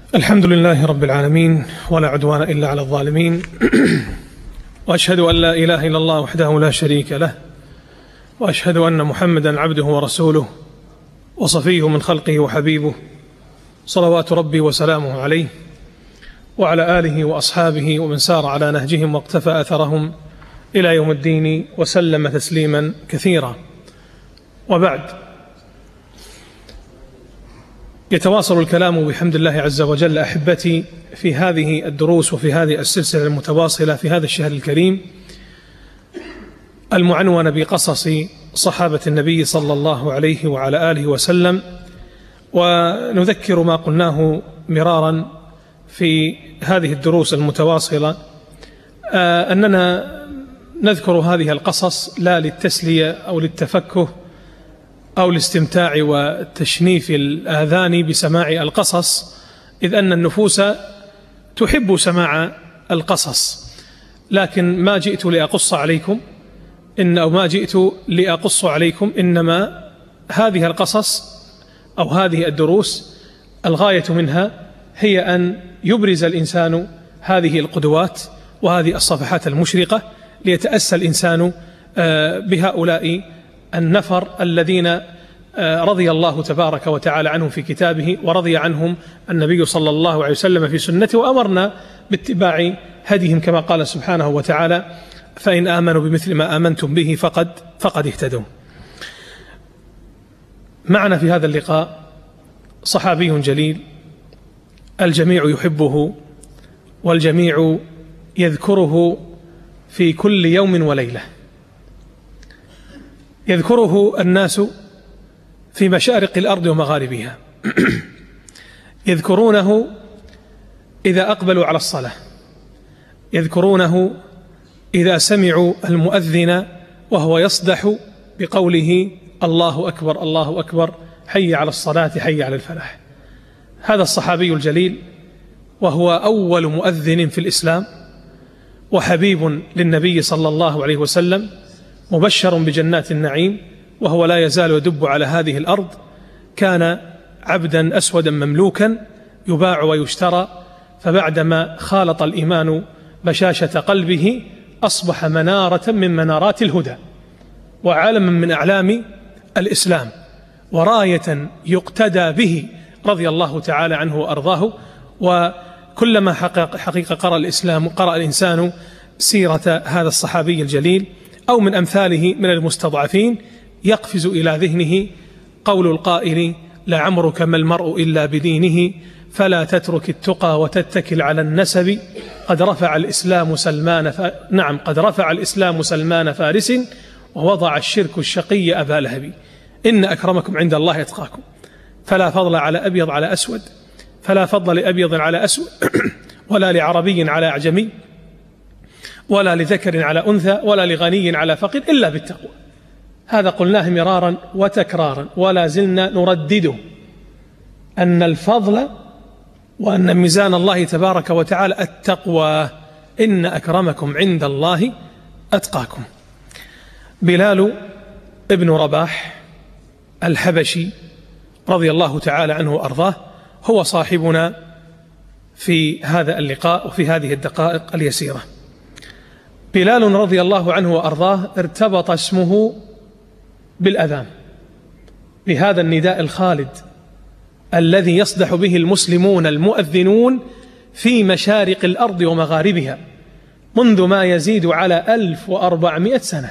الحمد لله رب العالمين، ولا عدوان إلا على الظالمين. وأشهد أن لا إله إلا الله وحده لا شريك له، وأشهد أن محمدا عبده ورسوله وصفيه من خلقه وحبيبه، صلوات ربي وسلامه عليه وعلى آله وأصحابه ومن سار على نهجهم واقتفى أثرهم إلى يوم الدين وسلم تسليما كثيرا. وبعد، يتواصل الكلام بحمد الله عز وجل أحبتي في هذه الدروس وفي هذه السلسلة المتواصلة في هذا الشهر الكريم المعنونة بقصص صحابة النبي صلى الله عليه وعلى آله وسلم. ونذكر ما قلناه مرارا في هذه الدروس المتواصلة أننا نذكر هذه القصص لا للتسلية أو للتفكه أو الاستمتاع وتشنيف الآذان بسماع القصص، إذ أن النفوس تحب سماع القصص، لكن ما جئت لأقص عليكم ما جئت لأقص عليكم، إنما هذه القصص أو هذه الدروس الغاية منها هي أن يبرز الإنسان هذه القدوات وهذه الصفحات المشرقة ليتأسى الإنسان بهؤلاء النفر الذين رضي الله تبارك وتعالى عنهم في كتابه، ورضي عنهم النبي صلى الله عليه وسلم في سنته، وأمرنا باتباع هديهم كما قال سبحانه وتعالى: فإن آمنوا بمثل ما آمنتم به فقد اهتدوا. معنا في هذا اللقاء صحابي جليل الجميع يحبه والجميع يذكره في كل يوم وليلة، يذكره الناس في مشارق الأرض ومغاربها، يذكرونه إذا أقبلوا على الصلاة، يذكرونه إذا سمعوا المؤذن وهو يصدح بقوله: الله أكبر الله أكبر، حي على الصلاة حي على الفلاح. هذا الصحابي الجليل وهو أول مؤذن في الإسلام وحبيب للنبي صلى الله عليه وسلم، مبشر بجنات النعيم، وهو لا يزال يدب على هذه الأرض. كان عبدا أسودا مملوكا يباع ويشترى، فبعدما خالط الإيمان بشاشة قلبه أصبح منارة من منارات الهدى وعالما من أعلام الإسلام وراية يقتدى به رضي الله تعالى عنه وأرضاه. وكلما حقيقة قرأ الإنسان سيرة هذا الصحابي الجليل أو من أمثاله من المستضعفين يقفز إلى ذهنه قول القائل: لعمرك ما المرء إلا بدينه، فلا تترك التقى وتتكل على النسب، قد رفع الإسلام سلمان فارس، ووضع الشرك الشقي أبا لهب، إن أكرمكم عند الله أتقاكم. فلا فضل على أبيض على أسود، فلا فضل لأبيض على أسود ولا لعربي على أعجمي، ولا لذكر على أنثى، ولا لغني على فقير، إلا بالتقوى. هذا قلناه مرارا وتكرارا ولا زلنا نردده، أن الفضل وأن ميزان الله تبارك وتعالى التقوى، إن أكرمكم عند الله أتقاكم. بلال ابن رباح الحبشي رضي الله تعالى عنه وأرضاه هو صاحبنا في هذا اللقاء وفي هذه الدقائق اليسيرة. بلال رضي الله عنه وأرضاه ارتبط اسمه بالأذان، بهذا النداء الخالد الذي يصدح به المسلمون المؤذنون في مشارق الأرض ومغاربها منذ ما يزيد على 1400 سنة.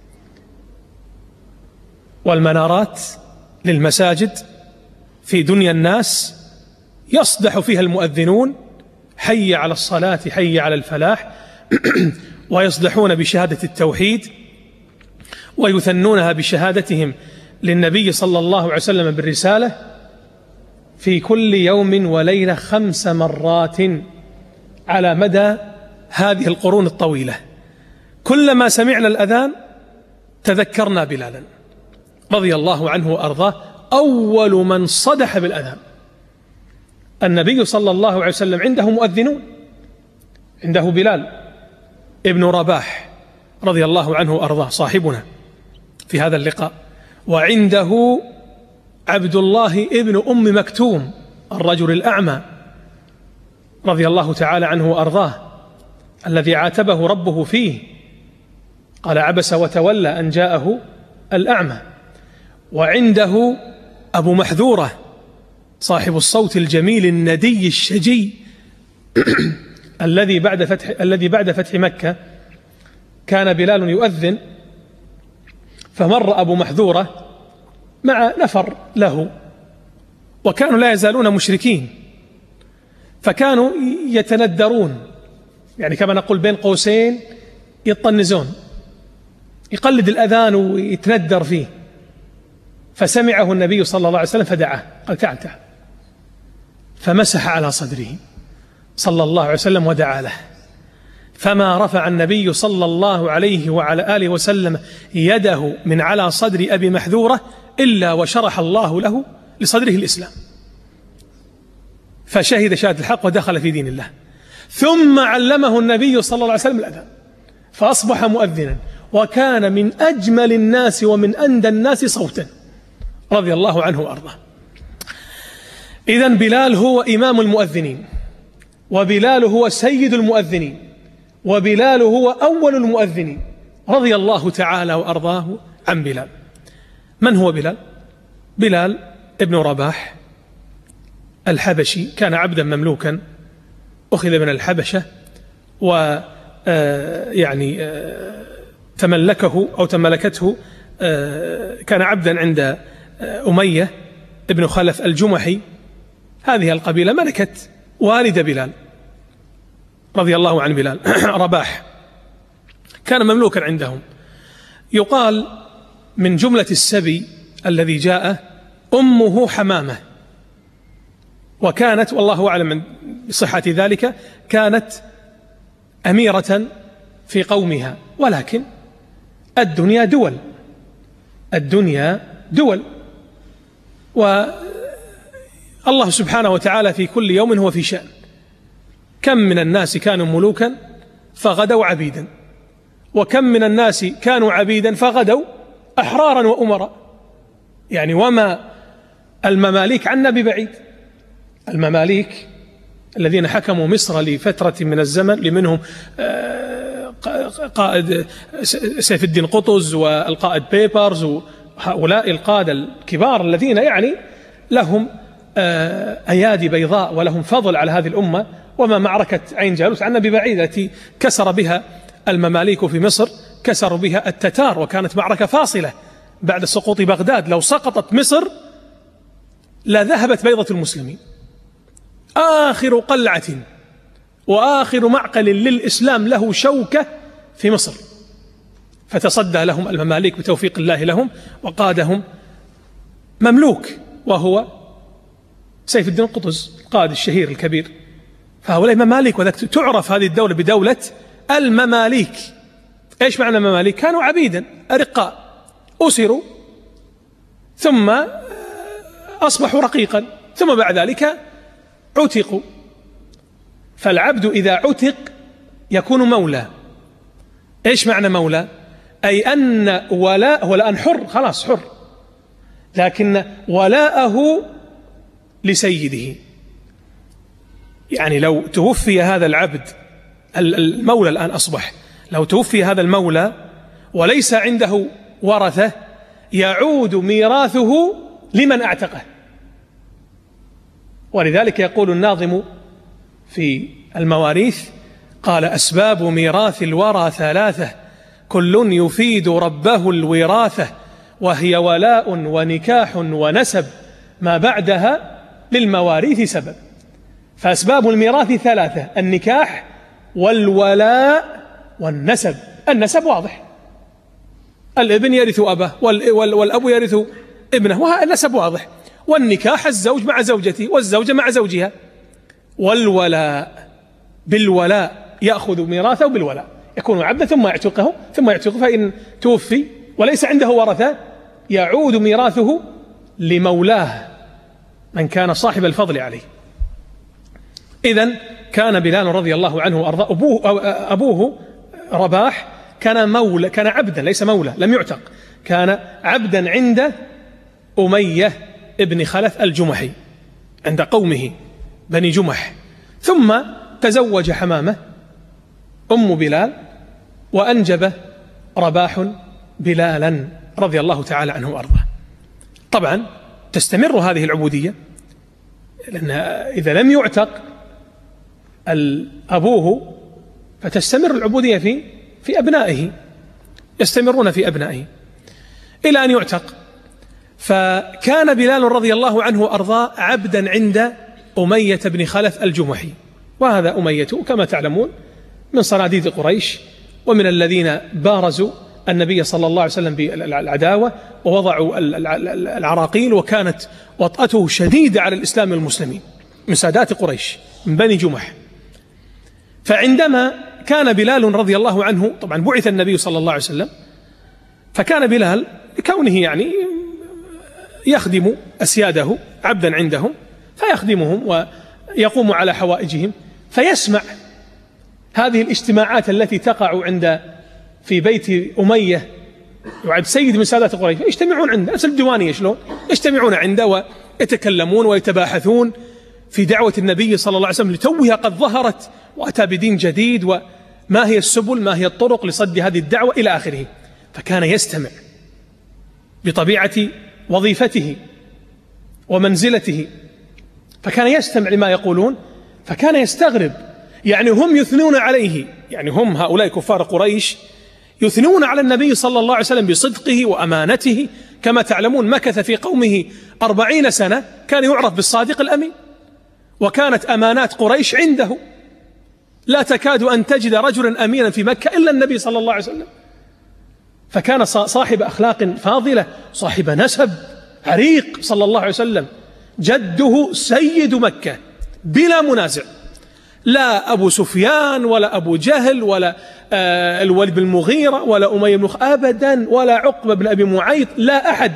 والمنارات للمساجد في دنيا الناس يصدح فيها المؤذنون: حي على الصلاة حي على الفلاح، ويصدحون بشهادة التوحيد ويثنونها بشهادتهم للنبي صلى الله عليه وسلم بالرسالة في كل يوم وليلة 5 مرات على مدى هذه القرون الطويلة. كلما سمعنا الأذان تذكرنا بلالا رضي الله عنه وأرضاه، أول من صدح بالأذان. النبي صلى الله عليه وسلم عنده مؤذنون، عنده بلال ابن رباح رضي الله عنه وأرضاه صاحبنا في هذا اللقاء، وعنده عبد الله ابن أم مكتوم الرجل الأعمى رضي الله تعالى عنه وأرضاه الذي عاتبه ربه فيه، قال: عبس وتولى أن جاءه الأعمى. وعنده أبو محذورة صاحب الصوت الجميل الندي الشجي الذي بعد فتح مكة كان بلال يؤذن، فمر أبو محذورة مع نفر له، وكانوا لا يزالون مشركين، فكانوا يتندرون، يعني كما نقول بين قوسين يطنزون، يقلد الأذان ويتندر فيه. فسمعه النبي صلى الله عليه وسلم فدعاه، قال: تعال تعال. فمسح على صدره صلى الله عليه وسلم ودعا له، فما رفع النبي صلى الله عليه وعلى آله وسلم يده من على صدر أبي محذورة إلا وشرح الله له لصدره الإسلام، فشهد شهادة الحق ودخل في دين الله. ثم علمه النبي صلى الله عليه وسلم الأذان فأصبح مؤذنا، وكان من أجمل الناس ومن أندى الناس صوتا رضي الله عنه وأرضاه. إذن بلال هو إمام المؤذنين، وبلال هو سيد المؤذنين، وبلال هو أول المؤذنين رضي الله تعالى وأرضاه عن بلال. من هو بلال؟ بلال ابن رباح الحبشي، كان عبدا مملوكا أخذ من الحبشة تملكه أو تملكته، كان عبدا عند أمية ابن خلف الجمحي. هذه القبيلة ملكت والد بلال رضي الله عن بلال رباح، كان مملوكا عندهم. يقال من جملة السبي الذي جاء أمه حمامة، وكانت والله أعلم بصحة ذلك كانت أميرة في قومها، ولكن الدنيا دول، الدنيا دول، والله سبحانه وتعالى في كل يوم هو في شأن. كم من الناس كانوا ملوكا فغدوا عبيدا، وكم من الناس كانوا عبيدا فغدوا أحرارا وأمراء. يعني وما المماليك عنا ببعيد. المماليك الذين حكموا مصر لفترة من الزمن، لمنهم قائد سيف الدين قطز والقائد بيبرز، وهؤلاء القادة الكبار الذين يعني لهم أيادي بيضاء ولهم فضل على هذه الأمة. وما معركة عين جالوت عنا ببعيد التي كسر بها المماليك في مصر، كسروا بها التتار، وكانت معركة فاصلة بعد سقوط بغداد. لو سقطت مصر لذهبت بيضة المسلمين. آخر قلعة وآخر معقل للإسلام له شوكة في مصر، فتصدى لهم المماليك بتوفيق الله لهم، وقادهم مملوك وهو سيف الدين قطز القائد الشهير الكبير. فهؤلاء مماليك، وذلك تعرف هذه الدولة بدولة المماليك. إيش معنى مماليك؟ كانوا عبيدا أرقاء، أسروا ثم أصبحوا رقيقا، ثم بعد ذلك عتقوا. فالعبد إذا عتق يكون مولى. إيش معنى مولى؟ أي أن ولاءه الآن حر، خلاص حر، لكن ولاءه لسيده. يعني لو توفي هذا العبد، المولى الآن أصبح، لو توفي هذا المولى وليس عنده ورثة يعود ميراثه لمن أعتقه. ولذلك يقول الناظم في المواريث، قال: أسباب ميراث الورى ثلاثة، كل يفيد ربه الوراثة، وهي ولاء ونكاح ونسب، ما بعدها للمواريث سبب. فأسباب الميراث ثلاثة: النكاح والولاء والنسب. النسب واضح، الابن يرث أباه والأب يرث ابنه، والنسب واضح. والنكاح الزوج مع زوجته والزوجة مع زوجها. والولاء بالولاء يأخذ ميراثه بالولاء، يكون عبدا ثم يعتقه، فإن توفي وليس عنده ورثة يعود ميراثه لمولاه من كان صاحب الفضل عليه. إذن كان بلال رضي الله عنه وأرضاه أبوه رباح كان مولى، كان عبدا ليس مولى، لم يعتق، كان عبدا عند أمية ابن خلف الجمحي، عند قومه بني جمح. ثم تزوج حمامة أم بلال وأنجب رباح بلالا رضي الله تعالى عنه وأرضاه. طبعا تستمر هذه العبودية، لأن إذا لم يعتق أبوه فتستمر العبودية في أبنائه، يستمرون في أبنائه إلى أن يعتق. فكان بلال رضي الله عنه وأرضاه عبدا عند أمية بن خلف الجمحي، وهذا أمية كما تعلمون من صناديد قريش، ومن الذين بارزوا النبي صلى الله عليه وسلم بالعداوة ووضعوا العراقيل، وكانت وطأته شديدة على الإسلام والمسلمين، من سادات قريش من بني جمح. فعندما كان بلال رضي الله عنه، طبعا بعث النبي صلى الله عليه وسلم، فكان بلال بكونه يعني يخدم أسياده عبدا عندهم، فيخدمهم ويقوم على حوائجهم، فيسمع هذه الاجتماعات التي تقع في بيت أمية، يعد سيد من سادات قريش، يجتمعون عنده نفس الديوانية شلون يجتمعون عنده ويتكلمون ويتباحثون في دعوة النبي صلى الله عليه وسلم لتوها قد ظهرت وأتى بدين جديد، وما هي السبل ما هي الطرق لصد هذه الدعوة إلى آخره. فكان يستمع بطبيعة وظيفته ومنزلته، فكان يستمع لما يقولون، فكان يستغرب، يعني هم يثنون عليه، يعني هم هؤلاء كفار قريش يثنون على النبي صلى الله عليه وسلم بصدقه وأمانته. كما تعلمون مكث في قومه 40 سنة، كان يعرف بالصادق الأمين، وكانت أمانات قريش عنده، لا تكاد أن تجد رجلا أمينا في مكة إلا النبي صلى الله عليه وسلم. فكان صاحب أخلاق فاضلة، صاحب نسب عريق صلى الله عليه وسلم، جده سيد مكة بلا منازع، لا أبو سفيان ولا أبو جهل ولا الوليد بن المغيرة ولا أمية بن أبدا ولا عقبة بن أبي معيط، لا أحد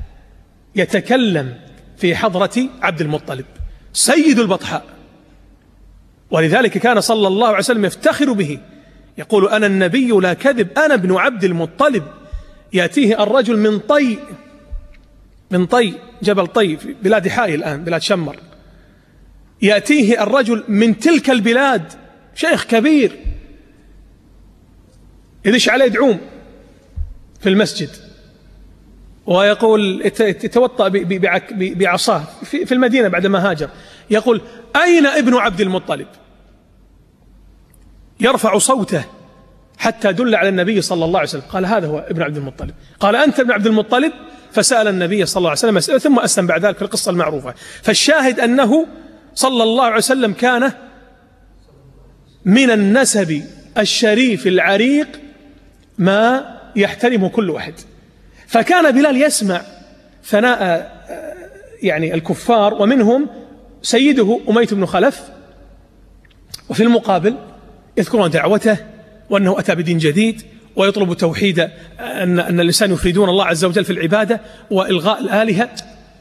يتكلم في حضرة عبد المطلب سيد البطحاء. ولذلك كان صلى الله عليه وسلم يفتخر به، يقول أنا النبي لا كذب، أنا ابن عبد المطلب. يأتيه الرجل من طي جبل طي في بلاد حائل الآن بلاد شمر، يأتيه الرجل من تلك البلاد شيخ كبير يدش عليه دعوم في المسجد ويقول يتوطأ بعصاه في المدينة بعدما هاجر، يقول أين ابن عبد المطلب؟ يرفع صوته حتى دل على النبي صلى الله عليه وسلم، قال هذا هو ابن عبد المطلب. قال أنت ابن عبد المطلب؟ فسأل النبي صلى الله عليه وسلم مسألة ثم أسلم بعد ذلك في القصة المعروفة. فالشاهد أنه صلى الله عليه وسلم كان من النسب الشريف العريق ما يحترمه كل واحد. فكان بلال يسمع ثناء يعني الكفار، ومنهم سيده أمية بن خلف، وفي المقابل يذكرون دعوته وأنه أتى بدين جديد ويطلب توحيد، أن الإنسان يفردون الله عز وجل في العبادة وإلغاء الآلهة.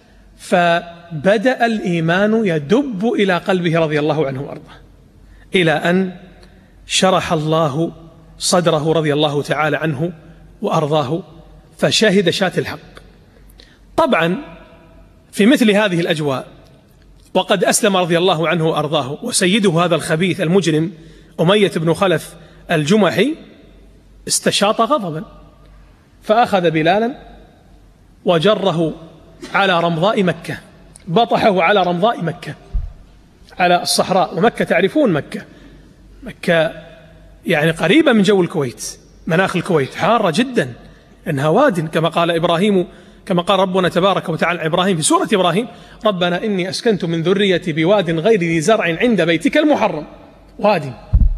فبدأ الإيمان يدب إلى قلبه رضي الله عنه وأرضاه، إلى أن شرح الله صدره رضي الله تعالى عنه وأرضاه، فشهد شات الحق. طبعا في مثل هذه الأجواء وقد أسلم رضي الله عنه وأرضاه، وسيده هذا الخبيث المجرم أمية بن خلف الجمحي استشاط غضبا، فأخذ بلالا وجره على رمضاء مكة، بطحه على رمضاء مكة على الصحراء. ومكة تعرفون مكة يعني قريبة من جو الكويت، مناخ الكويت حارة جدا، إنها واد كما قال إبراهيم، كما قال ربنا تبارك وتعالى إبراهيم في سورة إبراهيم: ربنا إني أسكنت من ذريتي بواد غير ذي زرع عند بيتك المحرم، واد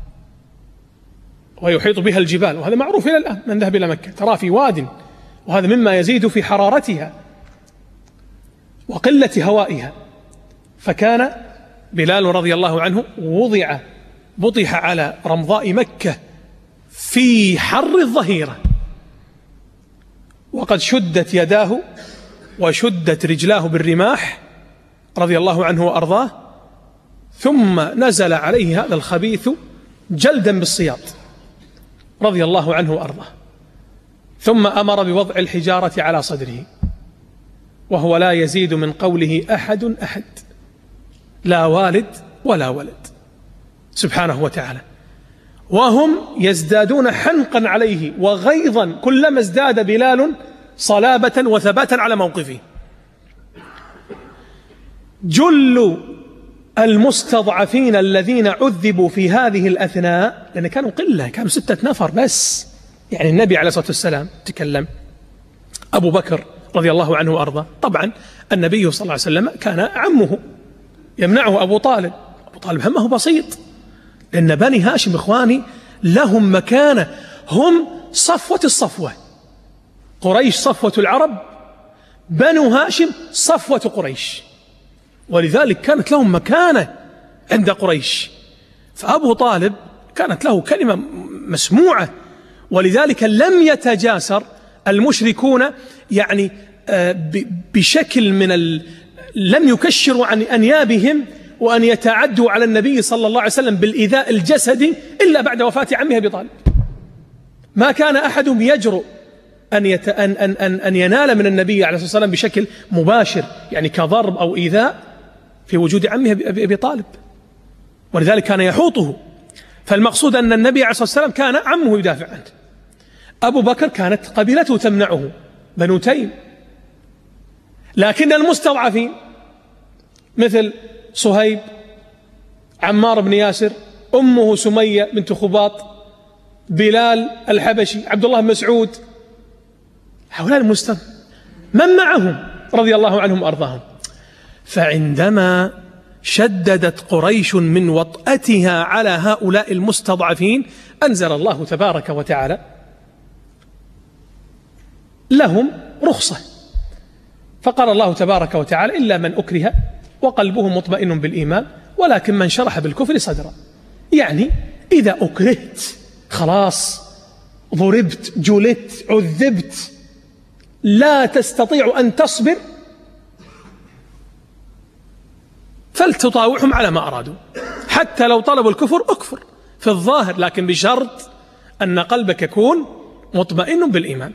ويحيط بها الجبال، وهذا معروف إلى الآن، من ذهب إلى مكة ترى في واد، وهذا مما يزيد في حرارتها وقلة هوائها. فكان بلال رضي الله عنه بطح على رمضاء مكة في حر الظهيرة، وقد شدت يداه وشدت رجلاه بالرماح رضي الله عنه وأرضاه، ثم نزل عليه هذا الخبيث جلدا بالسياط رضي الله عنه وأرضاه، ثم أمر بوضع الحجارة على صدره، وهو لا يزيد من قوله أحد، لا والد ولا ولد، سبحانه وتعالى، وهم يزدادون حنقا عليه وغيظا كلما ازداد بلال صلابة وثباتا على موقفه. جل المستضعفين الذين عذبوا في هذه الأثناء، لأن كانوا قلة، كانوا 6 نفر بس، يعني النبي عليه الصلاة والسلام تكلم، أبو بكر رضي الله عنه وأرضاه، طبعا النبي صلى الله عليه وسلم كان عمه يمنعه أبو طالب، أبو طالب همه بسيط، لأن بني هاشم إخواني لهم مكانة، هم صفوة الصفوة، قريش صفوة العرب، بنو هاشم صفوة قريش، ولذلك كانت لهم مكانة عند قريش. فأبو طالب كانت له كلمة مسموعة، ولذلك لم يتجاسر المشركون يعني بشكل لم يكشروا عن أنيابهم وأن يتعدوا على النبي صلى الله عليه وسلم بالإيذاء الجسدي إلا بعد وفاة عمه أبي طالب. ما كان أحدهم يجرؤ أن ينال من النبي عليه الصلاة والسلام بشكل مباشر، يعني كضرب أو إيذاء، في وجود عمه أبي طالب، ولذلك كان يحوطه. فالمقصود أن النبي عليه الصلاة والسلام كان عمه يدافع عنه. أبو بكر كانت قبيلته تمنعه، بنو تيم. لكن المستضعفين مثل صهيب، عمار بن ياسر، أمه سمية بنت خباط، بلال الحبشي، عبد الله بن مسعود، هؤلاء من معهم رضي الله عنهم وأرضاهم. فعندما شددت قريش من وطأتها على هؤلاء المستضعفين أنزل الله تبارك وتعالى لهم رخصة، فقال الله تبارك وتعالى: إلا من أكره وقلبه مطمئن بالإيمان ولكن من شرح بالكفر صدرا. يعني إذا أكرهت خلاص، ضربت، جلدت، عذبت، لا تستطيع أن تصبر، فلتطاوعهم على ما أرادوا، حتى لو طلبوا الكفر أكفر في الظاهر، لكن بشرط أن قلبك يكون مطمئن بالإيمان.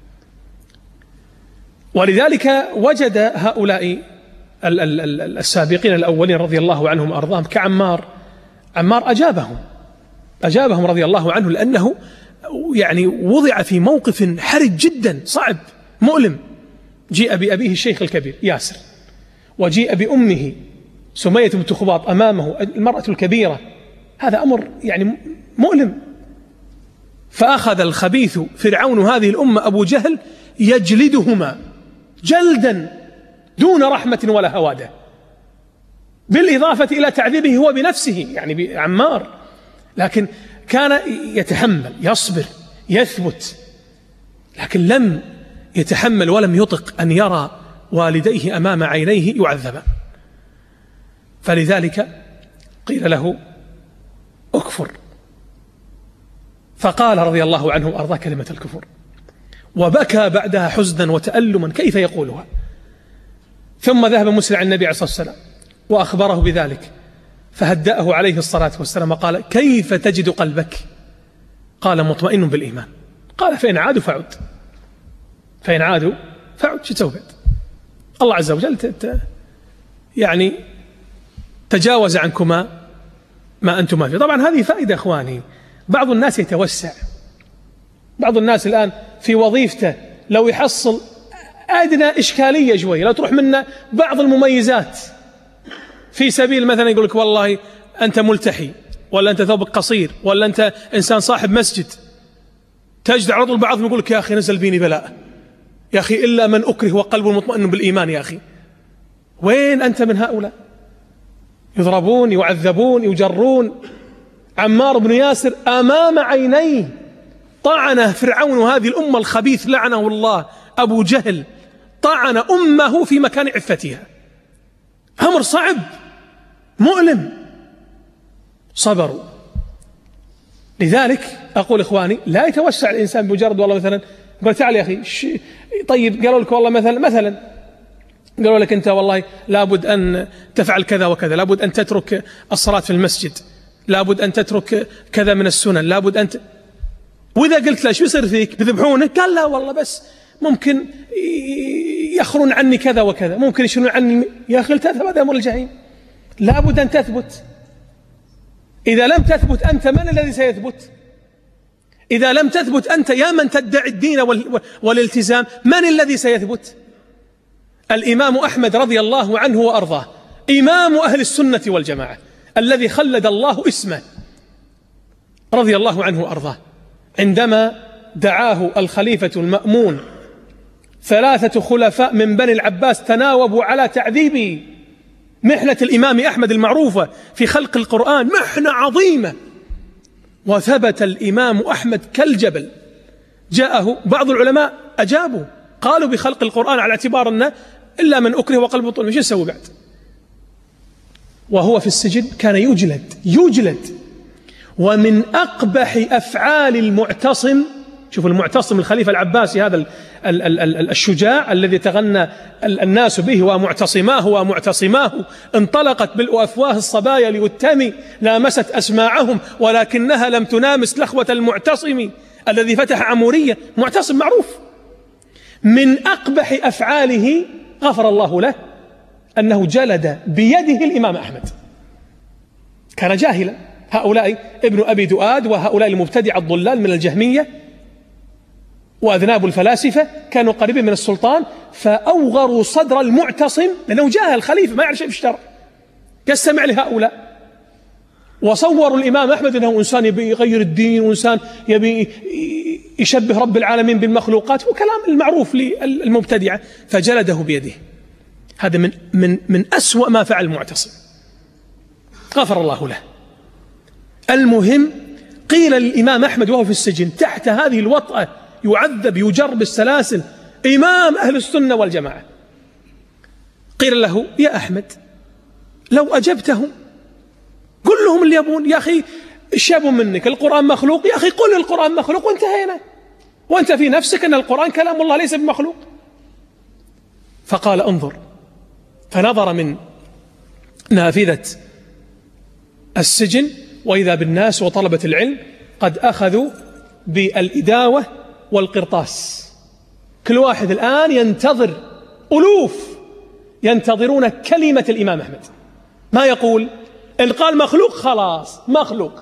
ولذلك وجد هؤلاء السابقين الأولين رضي الله عنهم وأرضاهم كعمار. عمار أجابهم رضي الله عنه، لأنه يعني وضع في موقف حرج جدا صعب مؤلم. جيء بأبيه الشيخ الكبير ياسر، وجيء بأمه سمية بنت خباط أمامه المرأة الكبيرة، هذا أمر يعني مؤلم. فأخذ الخبيث فرعون هذه الأمة أبو جهل يجلدهما جلدا دون رحمة ولا هوادة، بالإضافة إلى تعذيبه هو بنفسه يعني بعمار، لكن كان يتحمل، يصبر، يثبت، لكن لم يتحمل ولم يطق أن يرى والديه أمام عينيه يعذبا. فلذلك قيل له أكفر، فقال رضي الله عنه وأرضاه كلمة الكفر، وبكى بعدها حزنا وتألما كيف يقولها. ثم ذهب مسرع النبي عليه الصلاة والسلام وأخبره بذلك، فهدأه عليه الصلاة والسلام وقال: كيف تجد قلبك؟ قال: مطمئن بالإيمان. قال: فإن عادوا فعد. شو تسوي بعد؟ الله عز وجل يعني تجاوز عنكما ما أنتما فيه. طبعا هذه فائدة أخواني، بعض الناس يتوسع، بعض الناس الآن في وظيفته لو يحصل أدنى إشكالية شوية، لو تروح منا بعض المميزات في سبيل مثلا يقول لك والله أنت ملتحي، ولا أنت ثوبك قصير، ولا أنت إنسان صاحب مسجد، تجد على طول بعضهم يقول لك يا أخي نزل بيني بلاء، يا أخي إلا من أكره وقلبه مطمئن بالإيمان. يا أخي وين أنت من هؤلاء؟ يضربون، يعذبون، يجرون. عمار بن ياسر أمام عينيه طعنه فرعون هذه الأمة الخبيث لعنه الله، أبو جهل، طعن أمه في مكان عفتها. أمر صعب مؤلم، صبروا. لذلك أقول إخواني لا يتوسع الإنسان بمجرد والله مثلا قال تعال يا أخي طيب قالوا لك والله مثلا قالوا لك أنت والله لابد أن تفعل كذا وكذا، لابد أن تترك الصلاة في المسجد، لابد أن تترك كذا من السنن، لابد أن وإذا قلت له شو يصير فيك؟ بذبحونك؟ قال لا والله بس ممكن يخرون عني كذا وكذا، ممكن يشيلون عني. يا أخي تذهب، هذا أمر الجحيم. لابد أن تثبت، إذا لم تثبت أنت من الذي سيثبت؟ إذا لم تثبت أنت يا من تدعي الدين والالتزام، من الذي سيثبت؟ الإمام أحمد رضي الله عنه وأرضاه إمام أهل السنة والجماعة الذي خلد الله اسمه رضي الله عنه وأرضاه، عندما دعاه الخليفة المأمون 3 خلفاء من بني العباس تناوبوا على تعذيبه، محنة الإمام أحمد المعروفة في خلق القرآن محنة عظيمة، وثبت الإمام أحمد كالجبل. جاءه بعض العلماء أجابوا قالوا بخلق القرآن على اعتبار أنه إلا من أكره وقلبه طول، مش يسوي بعد؟ وهو في السجن كان يجلد. ومن أقبح أفعال المعتصم، شوفوا المعتصم الخليفة العباسي هذا الشجاع الذي تغنى الناس به ومعتصماه انطلقت بالأفواه الصبايا ليتمي، لامست أسماعهم ولكنها لم تنامس لخوة المعتصم الذي فتح عمورية، معتصم معروف. من أقبح أفعاله غفر الله له أنه جلد بيده الإمام أحمد. كان جاهلا، هؤلاء ابن أبي دؤاد وهؤلاء المبتدع الضلال من الجهمية وأذناب الفلاسفة كانوا قريبين من السلطان، فأوغروا صدر المعتصم لأنه جاهل خليفة ما يعرف شيء في الشرع، يستمع لهؤلاء، وصوروا الإمام أحمد أنه إنسان يبي يغير الدين، وإنسان يبي يشبه رب العالمين بالمخلوقات، وكلام المعروف للمبتدعة، فجلده بيده. هذا من أسوأ ما فعل المعتصم، غفر الله له. المهم قيل للإمام أحمد وهو في السجن تحت هذه الوطأة يعذب يجر بالسلاسل، إمام أهل السنة والجماعة، قيل له يا أحمد لو أجبتهم قل لهم اللي يبون، يا أخي شابوا منك القرآن مخلوق، يا أخي قل القرآن مخلوق وانتهينا، وأنت في نفسك أن القرآن كلام الله ليس بمخلوق. فقال انظر، فنظر من نافذة السجن وإذا بالناس وطلبة العلم قد أخذوا بالإداوة والقرطاس، كل واحد الآن ينتظر، ألوف ينتظرون كلمة الإمام أحمد، ما يقول إن قال مخلوق خلاص مخلوق.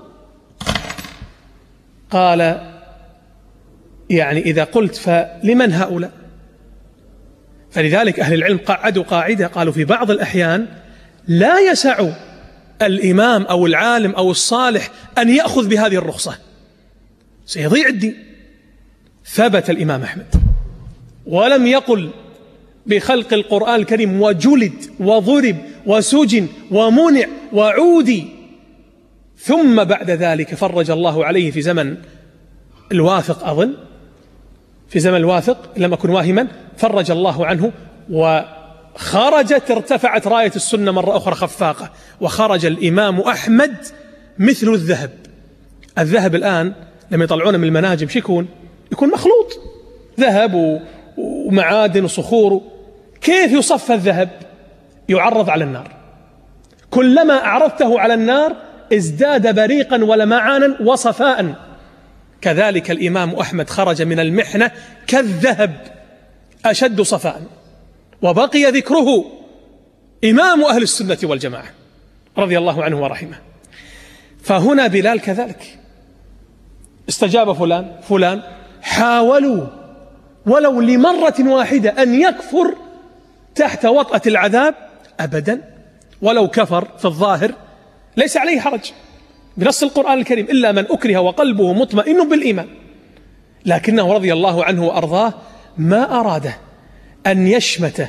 قال يعني إذا قلت فلمن هؤلاء؟ فلذلك أهل العلم قعدوا قاعدة، قالوا في بعض الأحيان لا يسع الإمام أو العالم أو الصالح أن يأخذ بهذه الرخصة، سيضيع الدين. ثبت الإمام أحمد ولم يقل بخلق القرآن الكريم، وجلد وضرب وسجن ومنع وعودي، ثم بعد ذلك فرج الله عليه في زمن الواثق، أظن في زمن الواثق لم أكن واهما، فرج الله عنه وخرجت ارتفعت راية السنة مرة أخرى خفاقة، وخرج الإمام أحمد مثل الذهب. الذهب الآن لما يطلعونه من المناجم شو يكون مخلوط ذهب ومعادن وصخور. كيف يصفى الذهب؟ يعرض على النار، كلما أعرضته على النار ازداد بريقا ولمعانا وصفاء. كذلك الإمام أحمد خرج من المحنة كالذهب أشد صفاء، وبقي ذكره إمام أهل السنة والجماعة رضي الله عنه ورحمه. فهنا بلال كذلك استجاب فلان، حاولوا ولو لمرة واحدة أن يكفر تحت وطأة العذاب، أبدا، ولو كفر في الظاهر ليس عليه حرج بنص القرآن الكريم إلا من أكره وقلبه مطمئن بالإيمان. لكنه رضي الله عنه وأرضاه ما أراد أن يشمت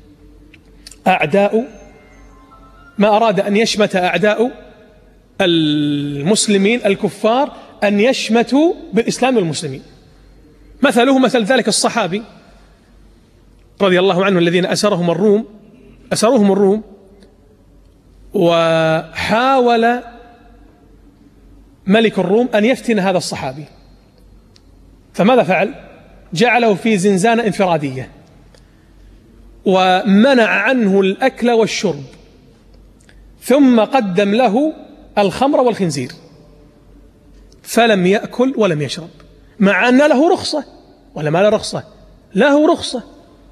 أعداء المسلمين الكفار أن يشمتوا بالإسلام والمسلمين. مثله مثل ذلك الصحابي رضي الله عنه الذين أسرهم الروم، وحاول ملك الروم أن يفتن هذا الصحابي، فماذا فعل؟ جعله في زنزانة انفرادية ومنع عنه الأكل والشرب، ثم قدم له الخمر والخنزير، فلم يأكل ولم يشرب، مع أن له رخصة، ولا ما له رخصة؟ له رخصة،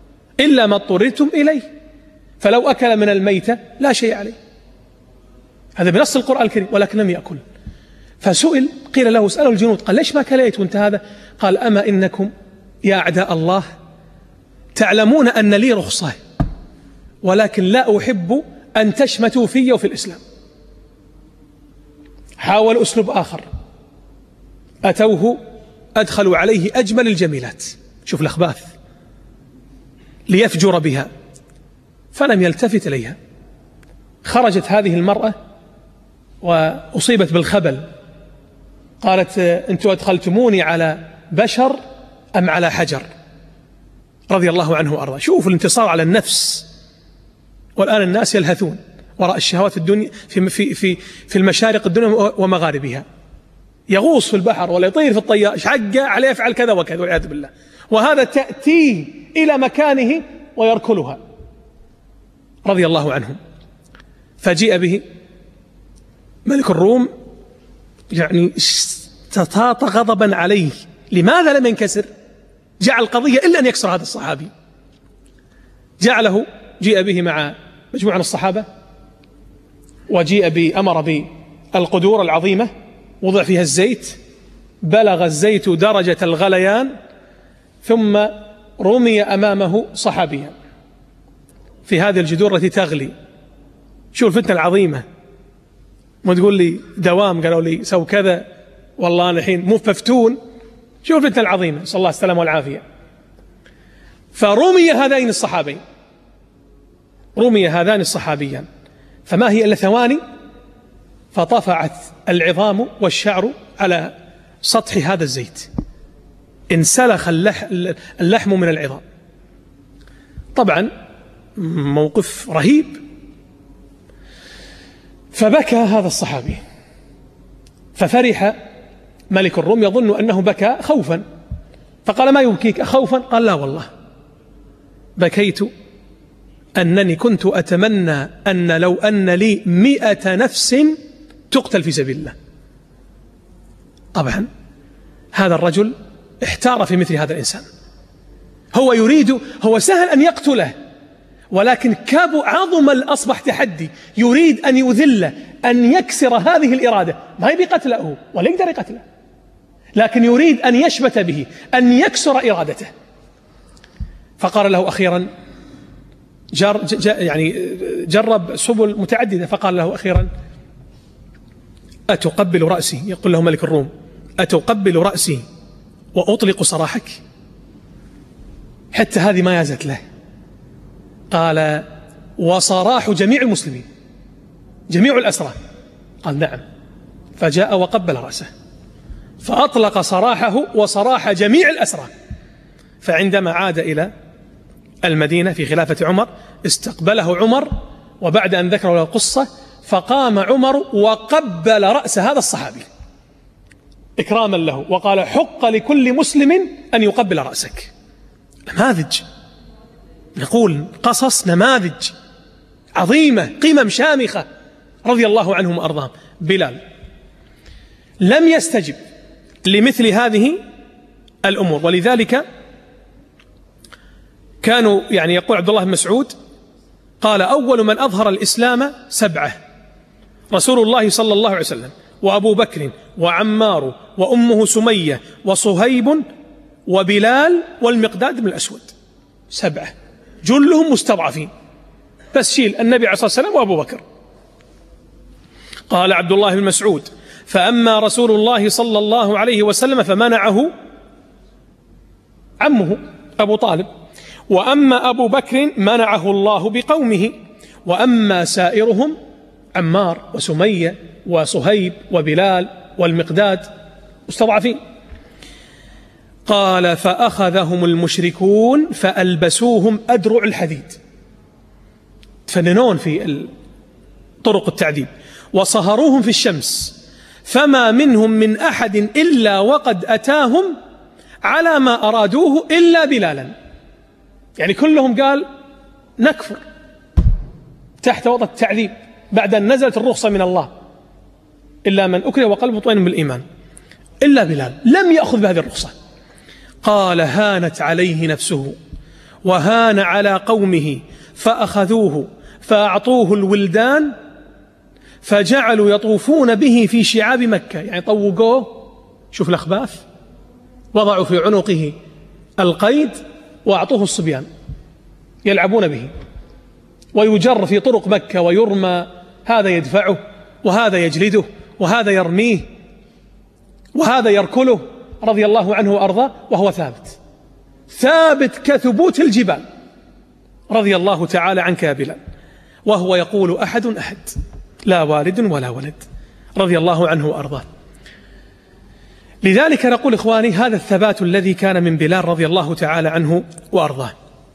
إلا ما اضطررتم إليه، فلو أكل من الميتة لا شيء عليه. هذا بنص القرآن الكريم، ولكن لم يأكل. فسئل، قيل له اسأله الجنود، قال ليش ما كليت وانت هذا؟ قال أما إنكم يا أعداء الله تعلمون أن لي رخصة، ولكن لا أحب أن تشمتوا في وفي الإسلام. حاول أسلوب آخر، أتوه أدخلوا عليه أجمل الجميلات، شوف الأخباث، ليفجر بها، فلم يلتفت إليها. خرجت هذه المرأة وأصيبت بالخبل، قالت أنتم أدخلتموني على بشر أم على حجر؟ رضي الله عنه وأرضاه. شوف الانتصار على النفس. والآن الناس يلهثون وراء الشهوات في الدنيا، في المشارق الدنيا ومغاربها، يغوص في البحر ولا يطير في الطيار، حقه عليه يفعل كذا وكذا والعياذ بالله، وهذا تأتيه إلى مكانه ويركلها رضي الله عنهم. فجيء به ملك الروم، يعني استطاط غضبا عليه. لماذا لم ينكسر؟ جعل القضية إلا أن يكسر هذا الصحابي. جيء به مع مجموعة من الصحابة، وجيء أمر بالقدور العظيمة وضع فيها الزيت، بلغ الزيت درجة الغليان، ثم رمي أمامه صحابيا في هذه الجدور التي تغلي. شو الفتنة العظيمة، ما تقول لي دوام قالوا لي سو كذا، والله أنا الحين مو مفتون. شو الفتنة العظيمة، صلى الله السلامة والعافية. فرمي هذين الصحابين، رمي هذان الصحابيان، فما هي إلا ثواني فطفعت العظام والشعر على سطح هذا الزيت، انسلخ اللحم من العظام. طبعا موقف رهيب. فبكى هذا الصحابي، ففرح ملك الروم يظن أنه بكى خوفا، فقال ما يبكيك خوفا؟ قال لا والله بكيت أنني كنت أتمنى أن لو أن لي 100 نفس تقتل في سبيل الله. طبعا هذا الرجل احتار في مثل هذا الإنسان، هو سهل أن يقتله، ولكن عظم الأصبح تحدي، يريد أن يذله، أن يكسر هذه الإرادة. ما يبي قتله ولا يقدر يقتله، لكن يريد أن يشمت به، أن يكسر إرادته. فقال له أخيرا، جرب سبل متعددة، فقال له أخيرا أتقبل رأسي؟ يقول له ملك الروم أتقبل رأسي وأطلق سراحك؟ حتى هذه ما يازت له. قال وصراح جميع المسلمين، جميع الأسرى؟ قال نعم. فجاء وقبل رأسه، فأطلق سراحه وصراح جميع الأسرى. فعندما عاد إلى المدينة في خلافة عمر استقبله عمر، وبعد أن ذكر له القصة فقام عمر وقبل رأس هذا الصحابي إكراما له، وقال حق لكل مسلم أن يقبل رأسك. نماذج، نقول قصص، نماذج عظيمة، قمم شامخة رضي الله عنهم وأرضاهم. بلال لم يستجب لمثل هذه الأمور، ولذلك كانوا يقول عبد الله بن مسعود قال أول من أظهر الإسلام 7: رسول الله صلى الله عليه وسلم، وأبو بكر، وعمار، وأمه سمية، وصهيب، وبلال، والمقداد بن الأسود. 7 جلهم مستضعفين، بس شيل النبي عليه الصلاة والسلام وأبو بكر. قال عبد الله بن مسعود فأما رسول الله صلى الله عليه وسلم فمنعه عمه أبو طالب، وأما أبو بكر منعه الله بقومه، وأما سائرهم عمار وسمية وصهيب وبلال والمقداد مستضعفين. قال فأخذهم المشركون فألبسوهم أدرع الحديد، تفننون في طرق التعذيب، وصهروهم في الشمس، فما منهم من أحد إلا وقد أتاهم على ما أرادوه إلا بلالا. كلهم قال نكفر تحت وضع التعذيب بعد أن نزلت الرخصة من الله، إلا من أكره وقلبه مطمئن بالإيمان، إلا بلال لم يأخذ بهذه الرخصة. قال هانت عليه نفسه وهان على قومه، فأخذوه فأعطوه الولدان فجعلوا يطوفون به في شعاب مكة، يعني طوقوه، شوف الأخباث، وضعوا في عنقه القيد وأعطوه الصبيان يلعبون به، ويجر في طرق مكة ويرمى، هذا يدفعه وهذا يجلده وهذا يرميه وهذا يركله رضي الله عنه وأرضاه، وهو ثابت كثبوت الجبال رضي الله تعالى عنك يا بلال، وهو يقول أحد أحد لا والد ولا ولد رضي الله عنه وأرضاه. لذلك نقول إخواني هذا الثبات الذي كان من بلال رضي الله تعالى عنه وأرضاه.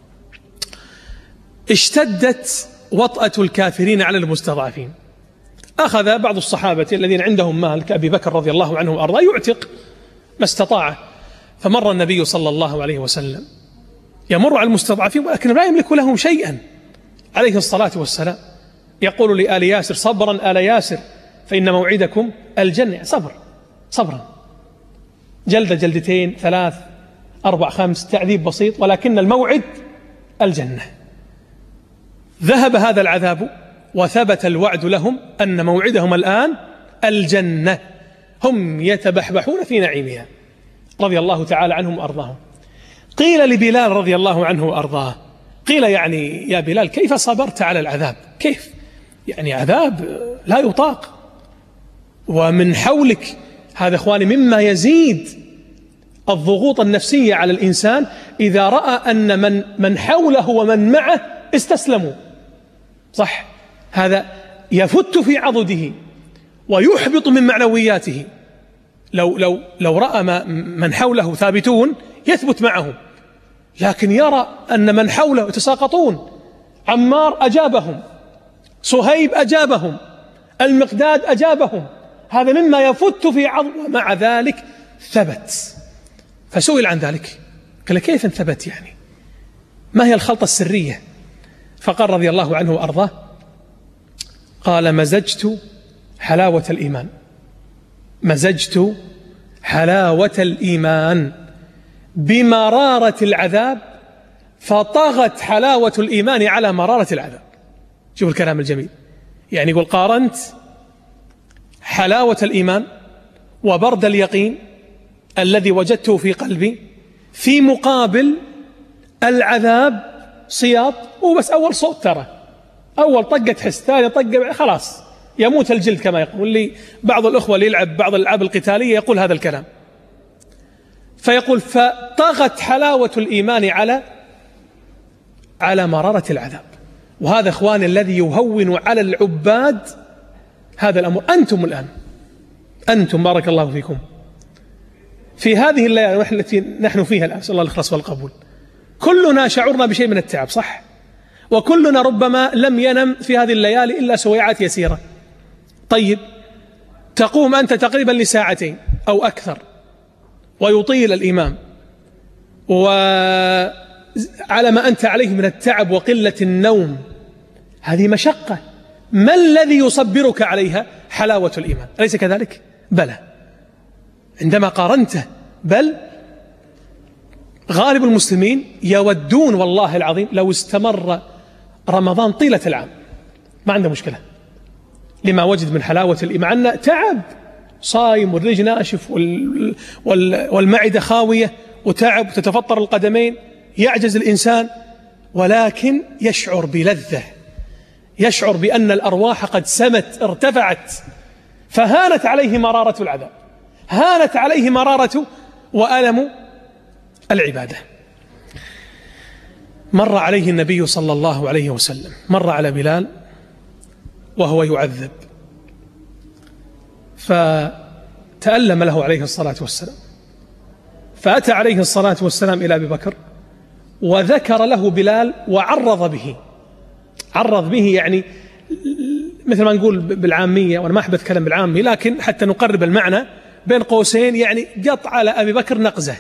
اشتدت وطأة الكافرين على المستضعفين، أخذ بعض الصحابة الذين عندهم مال كأبي بكر رضي الله عنه وأرضاه يعتق ما استطاع، فمر النبي صلى الله عليه وسلم يمر على المستضعفين ولكن لا يملك لهم شيئا عليه الصلاة والسلام، يقول لآل ياسر صبرا آل ياسر فإن موعدكم الجنة، صبرا، جلدة جلدتين 3 4 5 تعذيب بسيط، ولكن الموعد الجنة. ذهب هذا العذاب وثبت الوعد لهم أن موعدهم الآن الجنة، هم يتبحبحون في نعيمها رضي الله تعالى عنهم وأرضاهم. قيل لبلال رضي الله عنه وأرضاه، قيل يعني يا بلال كيف صبرت على العذاب؟ كيف يعني عذاب لا يطاق ومن حولك؟ هذا إخواني مما يزيد الضغوط النفسية على الإنسان إذا رأى أن من حوله ومن معه استسلموا، صح، هذا يفت في عضده ويحبط من معنوياته. لو رأى من حوله ثابتون يثبت معهم، لكن يرى أن من حوله يتساقطون، عمار أجابهم، صهيب أجابهم، المقداد أجابهم، هذا مما يفت في عضده، ومع ذلك ثبت. فسئل عن ذلك قال كيف ثبت، يعني ما هي الخلطة السرية؟ فقال رضي الله عنه وأرضاه، قال مزجت حلاوة الإيمان، مزجت حلاوة الإيمان بمرارة العذاب فطغت حلاوة الإيمان على مرارة العذاب. شوف الكلام الجميل، يعني يقول قارنت حلاوة الإيمان وبرد اليقين الذي وجدته في قلبي في مقابل العذاب صياط، وبس أول صوت، ترى أول طقة تحس، ثاني طقة خلاص يموت الجلد كما يقول لي بعض الأخوة اللي يلعب بعض الألعاب القتالية يقول هذا الكلام. فيقول فطغت حلاوة الإيمان على مرارة العذاب. وهذا إخواني الذي يهون على العباد هذا الأمر. أنتم الآن، أنتم بارك الله فيكم في هذه الليالي التي نحن فيها الآن، نسأل الله الإخلاص والقبول، كلنا شعرنا بشيء من التعب، صح؟ وكلنا ربما لم ينم في هذه الليالي إلا سويعات يسيرة. طيب تقوم أنت تقريبا لساعتين أو أكثر ويطيل الإمام وعلى ما أنت عليه من التعب وقلة النوم، هذه مشقة، ما الذي يصبرك عليها؟ حلاوة الإيمان، أليس كذلك؟ بلى، عندما قارنته، بل غالب المسلمين يودون والله العظيم لو استمر رمضان طيلة العام ما عنده مشكلة لما وجد من حلاوة الإيمان، مع أن تعب، صايم والرجل ناشف والمعدة خاوية وتعب وتتفطر القدمين، يعجز الإنسان، ولكن يشعر بلذة، يشعر بأن الأرواح قد سمت ارتفعت، فهانت عليه مرارة العذاب، هانت عليه مرارة وألم العبادة. مر عليه النبي صلى الله عليه وسلم، مر على بلال وهو يعذب، فتألم له عليه الصلاة والسلام، فأتى عليه الصلاة والسلام إلى أبي بكر وذكر له بلال وعرض به، عرض به يعني مثل ما نقول بالعامية، وأنا ما أحب أتكلم بالعامي لكن حتى نقرب المعنى بين قوسين، يعني قط على أبي بكر نقزة،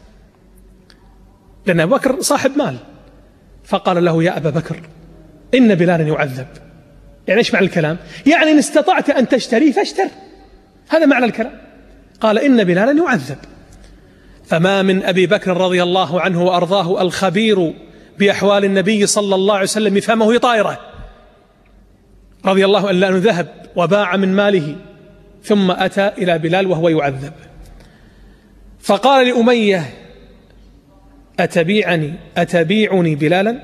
لأن أبي بكر صاحب مال، فقال له يا أبا بكر إن بلالا يعذب. يعني إيش معنى الكلام؟ يعني إن استطعت أن تشتري فاشتر، هذا معنى الكلام. قال إن بلالا يعذب. فما من أبي بكر رضي الله عنه وأرضاه الخبير بأحوال النبي صلى الله عليه وسلم فمه طائرة رضي الله عنه، لأنه ذهب وباع من ماله، ثم أتى إلى بلال وهو يعذب، فقال لأمية: أتبيعني بلالا؟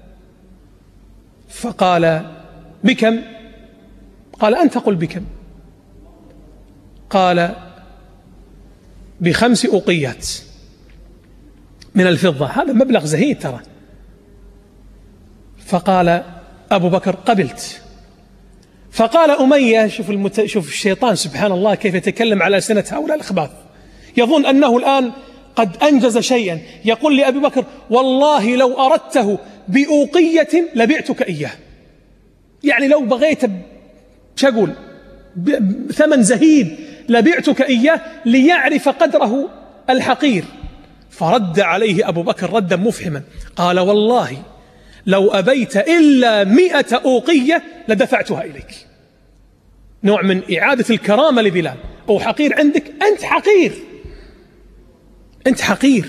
فقال: بكم؟ قال: أنت قل بكم. قال: ب5 أوقيات من الفضة، هذا مبلغ زهيد ترى. فقال أبو بكر: قبلت. فقال أمية، شوف الشيطان سبحان الله كيف يتكلم على ألسنة هؤلاء الأخباث، يظن أنه الآن قد أنجز شيئا، يقول لأبي بكر: والله لو أردته بأوقية لبعتك إياه، يعني لو بغيت شقول ثمن زهيد لبعتك إياه ليعرف قدره الحقير. فرد عليه أبو بكر ردا مفحما، قال: والله لو أبيت إلا 100 أوقية لدفعتها إليك. نوع من إعادة الكرامة لبلال. أو حقير عندك؟ أنت حقير، أنت حقير.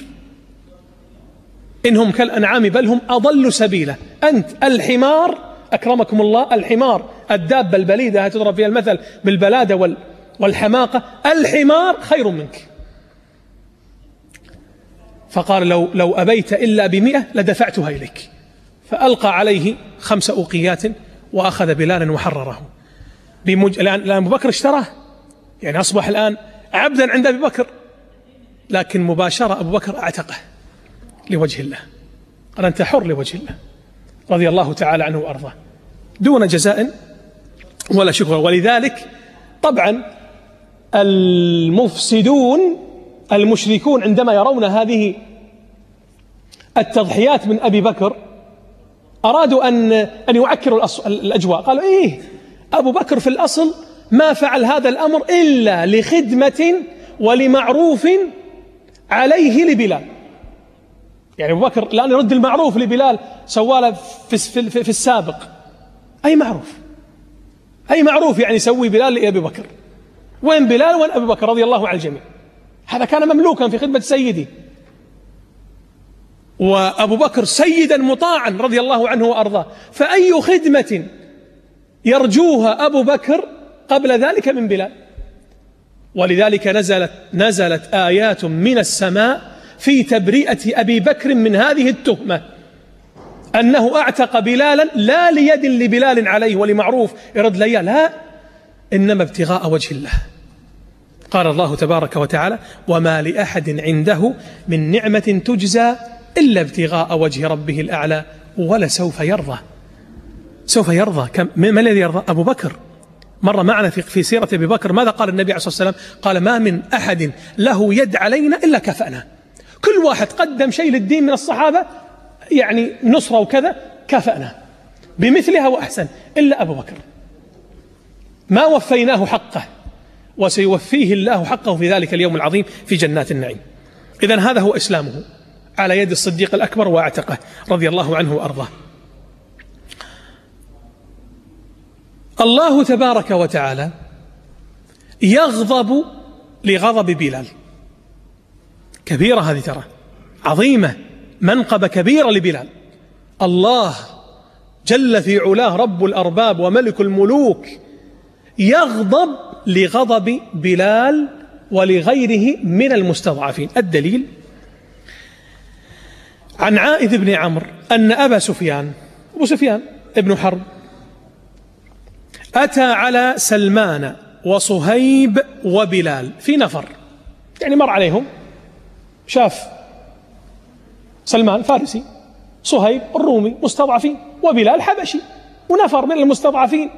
إنهم كالأنعام بل هم أضل سبيلا. أنت الحمار، أكرمكم الله، الحمار الدابة البليدة تضرب فيها المثل بالبلادة والحماقة، الحمار خير منك. فقال: لو أبيت إلا ب100 لدفعتها إليك. فألقى عليه 5 أوقيات وأخذ بلالا وحرره. الآن أبو بكر اشتراه، يعني أصبح الآن عبدا عند أبي بكر، لكن مباشرة أبو بكر أعتقه لوجه الله، قال: أنت حر لوجه الله رضي الله تعالى عنه وأرضاه، دون جزاء ولا شكر. ولذلك طبعا المفسدون المشركون عندما يرون هذه التضحيات من أبي بكر أرادوا أن يعكروا الأجواء. قالوا: إيه، أبو بكر في الأصل ما فعل هذا الأمر إلا لخدمة ولمعروف عليه لبلال. يعني أبو بكر الآن يرد المعروف لبلال سواله في السابق. أي معروف يعني يسوي بلال لأبي بكر؟ وين بلال وين أبي بكر رضي الله عن الجميع؟ هذا كان مملوكا في خدمة سيدي، وأبو بكر سيدا مطاعا رضي الله عنه وأرضاه، فأي خدمة يرجوها أبو بكر قبل ذلك من بلال؟ ولذلك نزلت آيات من السماء في تبرئة أبي بكر من هذه التهمة، أنه أعتق بلالا لا ليد لبلال عليه ولمعروف يرد لي، لا، إنما ابتغاء وجه الله. قال الله تبارك وتعالى: وما لأحد عنده من نعمة تجزى إلا ابتغاء وجه ربه الأعلى ولسوف يرضى. سوف يرضى. ما الذي يرضى؟ أبو بكر. مر معنا في سيرة أبي بكر ماذا قال النبي عليه الصلاة والسلام؟ قال: ما من أحد له يد علينا إلا كفأنا. كل واحد قدم شيء للدين من الصحابة، يعني نصرة وكذا، كافأنا بمثلها وأحسن، إلا أبو بكر ما وفيناه حقه، وسيوفيه الله حقه في ذلك اليوم العظيم في جنات النعيم. إذن هذا هو إسلامه على يد الصديق الأكبر وأعتقه رضي الله عنه وأرضاه. الله تبارك وتعالى يغضب لغضب بلال. كبيرة هذه، ترى عظيمة، منقبة كبيرة لبلال. الله جل في علاه رب الأرباب وملك الملوك يغضب لغضب بلال ولغيره من المستضعفين. الدليل عن عائذ بن عمرو أن أبو سفيان ابن حرب أتى على سلمان وصهيب وبلال في نفر، يعني مر عليهم، شاف سلمان فارسي، صهيب الرومي مستضعفين، وبلال حبشي، ونفر من المستضعفين.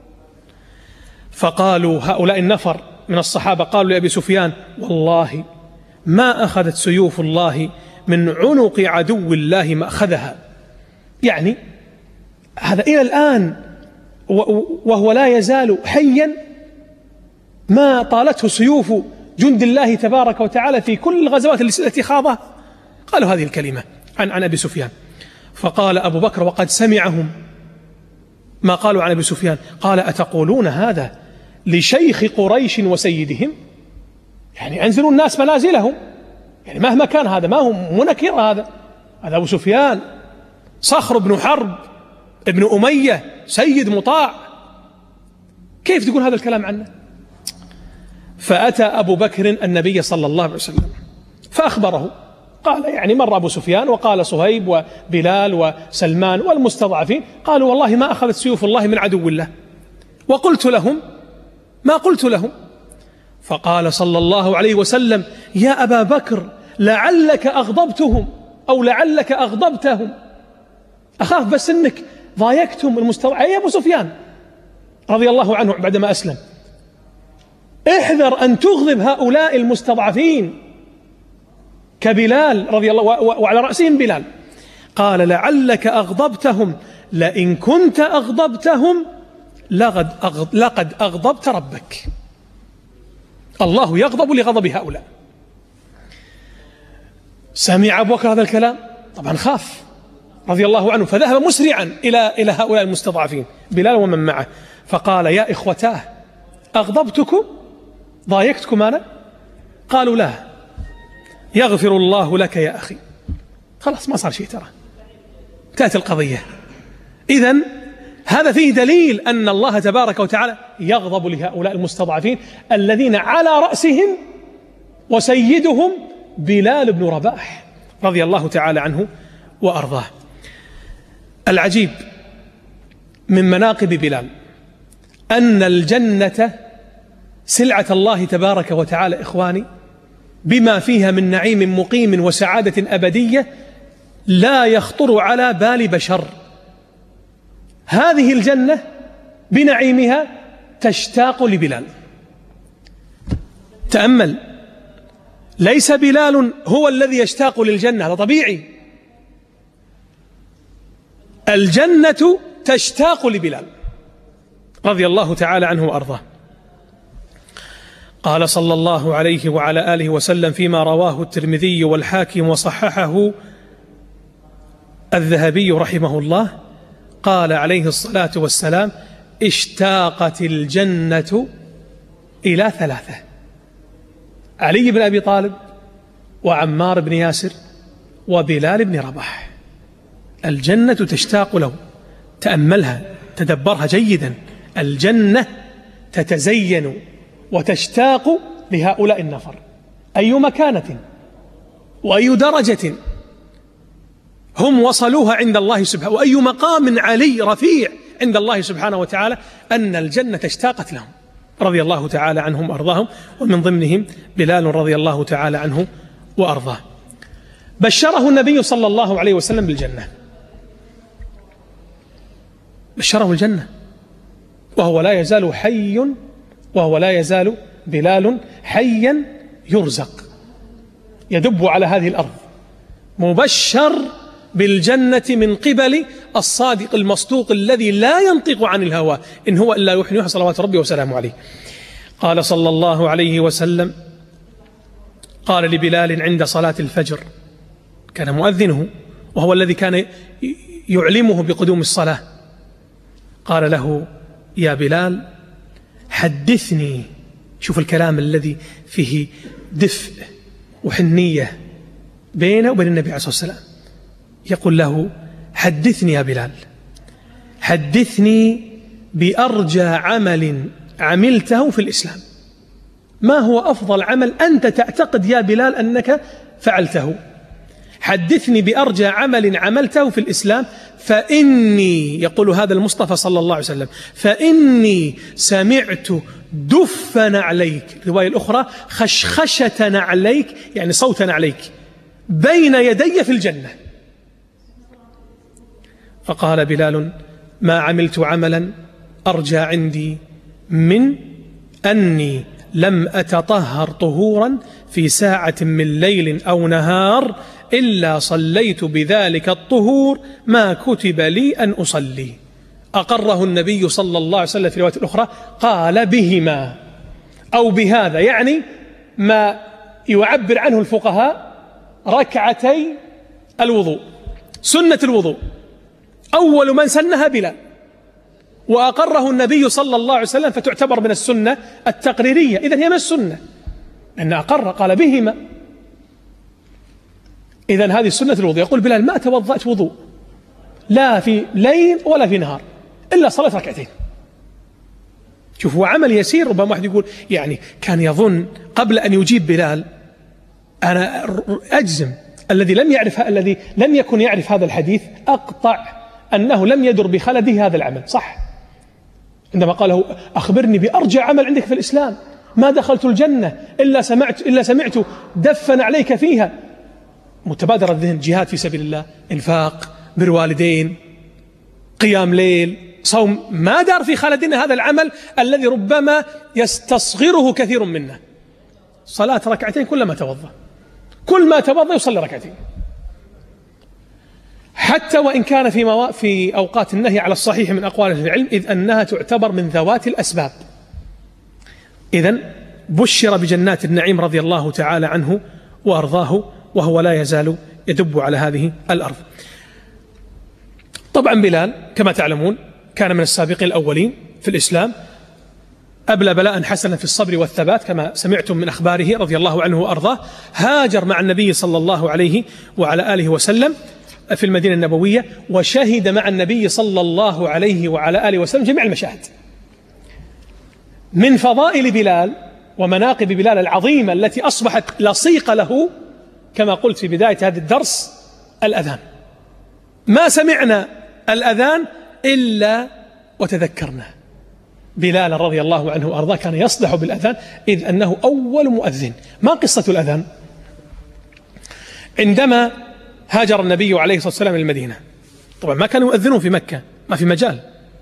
فقالوا هؤلاء النفر من الصحابة قالوا لأبي سفيان: والله ما أخذت سيوف الله من عنق عدو الله ما أخذها. يعني هذا إلى الآن وهو لا يزال حيا، ما طالته سيوف جند الله تبارك وتعالى في كل الغزوات التي خاضها. قالوا هذه الكلمة عن أبي سفيان. فقال أبو بكر وقد سمعهم ما قالوا عن أبي سفيان، قال: أتقولون هذا لشيخ قريش وسيدهم؟ يعني أنزلوا الناس منازلهم، يعني مهما كان هذا ما هو منكر، هذا أبو سفيان صخر بن حرب ابن أمية، سيد مطاع، كيف تقول هذا الكلام عنه؟ فأتى أبو بكر النبي صلى الله عليه وسلم فأخبره، قال يعني مر أبو سفيان وقال صهيب وبلال وسلمان والمستضعفين قالوا والله ما أخذت سيوف الله من عدو الله، وقلت لهم ما قلت لهم. فقال صلى الله عليه وسلم: يا أبا بكر لعلك أغضبتهم أو لعلك أغضبتهم، أخاف بس أنك ضايقتم المستضعفين. يا أبو سفيان رضي الله عنه بعدما أسلم، احذر أن تغضب هؤلاء المستضعفين كبلال رضي الله وعلى رأسهم بلال. قال: لعلك أغضبتهم، لئن كنت أغضبتهم لقد أغضبت ربك. الله يغضب لغضب هؤلاء. سمع أبو بكر هذا الكلام طبعا خاف رضي الله عنه، فذهب مسرعا إلى هؤلاء المستضعفين بلال ومن معه، فقال: يا إخوتاه أغضبتكم؟ ضايقتكم أنا؟ قالوا: لا. يغفر الله لك يا أخي. خلاص ما صار شيء، ترى انتهت القضية. إذن هذا فيه دليل أن الله تبارك وتعالى يغضب لهؤلاء المستضعفين الذين على رأسهم وسيدهم بلال بن رباح رضي الله تعالى عنه وأرضاه. العجيب من مناقب بلال أن الجنة سلعة الله تبارك وتعالى إخواني، بما فيها من نعيم مقيم وسعادة أبدية لا يخطر على بال بشر. هذه الجنة بنعيمها تشتاق لبلال. تأمل، ليس بلال هو الذي يشتاق للجنة، هذا طبيعي، الجنة تشتاق لبلال رضي الله تعالى عنه وأرضاه. قال صلى الله عليه وعلى آله وسلم فيما رواه الترمذي والحاكم وصححه الذهبي رحمه الله، قال عليه الصلاة والسلام: اشتاقت الجنة إلى ثلاثة: علي بن أبي طالب وعمار بن ياسر وبلال بن رباح. الجنة تشتاق له. تأملها، تدبرها جيدا. الجنة تتزين وتشتاق لهؤلاء النفر، أي مكانة وأي درجة هم وصلوها عند الله سبحانه، وأي مقام علي رفيع عند الله سبحانه وتعالى، أن الجنة اشتاقت لهم رضي الله تعالى عنهم وأرضاهم، ومن ضمنهم بلال رضي الله تعالى عنه وأرضاه. بشره النبي صلى الله عليه وسلم بالجنة، بشره الجنة، وهو لا يزال حي، وهو لا يزال بلال حيا يرزق يدب على هذه الأرض، مبشر بالجنة من قبل الصادق المصدوق الذي لا ينطق عن الهوى إن هو إلا يوحى صلوات ربي وسلامه عليه. قال صلى الله عليه وسلم: قال لبلال عند صلاة الفجر، كان مؤذنه وهو الذي كان يعلمه بقدوم الصلاة، قال له: يا بلال حدثني. شوف الكلام الذي فيه دفء وحنية بينه وبين النبي عليه الصلاة والسلام. يقول له: حدثني يا بلال، حدثني بأرجى عمل عملته في الإسلام. ما هو أفضل عمل أنت تعتقد يا بلال أنك فعلته؟ حدثني بأرجى عمل عملته في الإسلام، فإني، يقول هذا المصطفى صلى الله عليه وسلم، فإني سمعت دف نعليك، الرواية الأخرى خشخشة نعليك، يعني صوت نعليك، بين يدي في الجنة. فقال بلال: ما عملت عملا أرجى عندي من أني لم أتطهر طهورا في ساعة من ليل أو نهار إلا صليت بذلك الطهور ما كتب لي أن أصلي. أقره النبي صلى الله عليه وسلم في رواية الأخرى قال: بهما أو بهذا، يعني ما يعبر عنه الفقهاء ركعتي الوضوء، سنة الوضوء، أول من سنها بلال، وأقره النبي صلى الله عليه وسلم، فتعتبر من السنة التقريرية. إذن هي من السنة أن أقر، قال: بهما. إذن هذه سنة الوضوء. يقول بلال: ما توضأت وضوء لا في ليل ولا في نهار إلا صلاة ركعتين. شوف، هو عمل يسير. ربما واحد يقول يعني كان يظن قبل أن يجيب بلال، أنا أجزم الذي لم يكن يعرف هذا الحديث أقطع أنه لم يدر بخلده هذا العمل، صح؟ عندما قاله أخبرني بأرجع عمل عندك في الإسلام، ما دخلت الجنة إلا سمعت دفن عليك فيها. متبادر الذهن جهاد في سبيل الله، إنفاق، بر والدين، قيام ليل، صوم. ما دار في خلدنا هذا العمل الذي ربما يستصغره كثير منا. صلاة ركعتين كل ما توضأ يصلي ركعتين، حتى وإن كان في أوقات النهي على الصحيح من أقوال العلم، إذ أنها تعتبر من ذوات الأسباب. إذن بشر بجنات النعيم رضي الله تعالى عنه وأرضاه، وهو لا يزال يدب على هذه الأرض. طبعا بلال كما تعلمون كان من السابقين الأولين في الإسلام، أبلى بلاء حسنا في الصبر والثبات كما سمعتم من أخباره رضي الله عنه وأرضاه. هاجر مع النبي صلى الله عليه وعلى آله وسلم في المدينة النبوية، وشهد مع النبي صلى الله عليه وعلى آله وسلم جميع المشاهد. من فضائل بلال ومناقب بلال العظيمة التي أصبحت لصيق له كما قلت في بداية هذا الدرس، الأذان. ما سمعنا الأذان إلا وتذكرنا بلال رضي الله عنه وأرضاه، كان يصدح بالأذان إذ أنه أول مؤذن. ما قصة الأذان؟ عندما هاجر النبي عليه الصلاة والسلام إلى المدينة، طبعا ما كانوا يؤذنون في مكة، ما في مجال.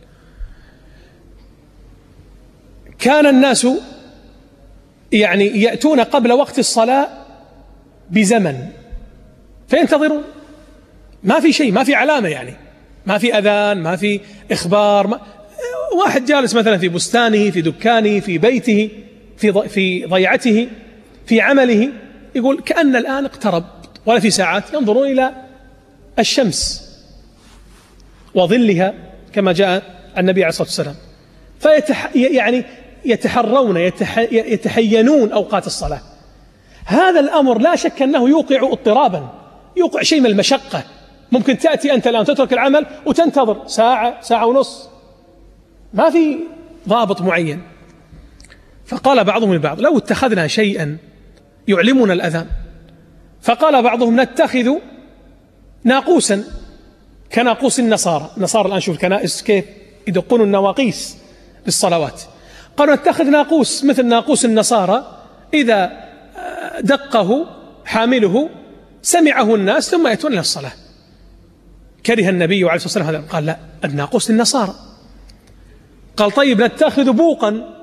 كان الناس يعني يأتون قبل وقت الصلاة بزمن فينتظرون، ما في شيء، ما في علامة، يعني ما في أذان، ما في إخبار. واحد جالس مثلا في بستانه، في دكانه، في بيته، في ضيعته، في عمله، يقول كأن الآن اقترب، ولا في ساعات ينظرون إلى الشمس وظلها كما جاء النبي عليه الصلاة والسلام، يعني يتحرون يتحينون أوقات الصلاة. هذا الأمر لا شك أنه يوقع اضطرابا، يوقع شيء من المشقة. ممكن تأتي أنت الآن تترك العمل وتنتظر ساعة، ساعة ونص، ما في ضابط معين. فقال بعضهم لبعض لو اتخذنا شيئا يعلمنا الأذان، فقال بعضهم نتخذ ناقوسا كناقوس النصارى. النصارى الآن شوف الكنائس كيف يدقون النواقيس للصلوات. قالوا نتخذ ناقوس مثل ناقوس النصارى، إذا دقه حامله سمعه الناس ثم يأتون إلى الصلاة. كره النبي عليه الصلاة والسلام هذا، قال لا، الناقوس للنصارى. قال طيب نتخذ بوقا،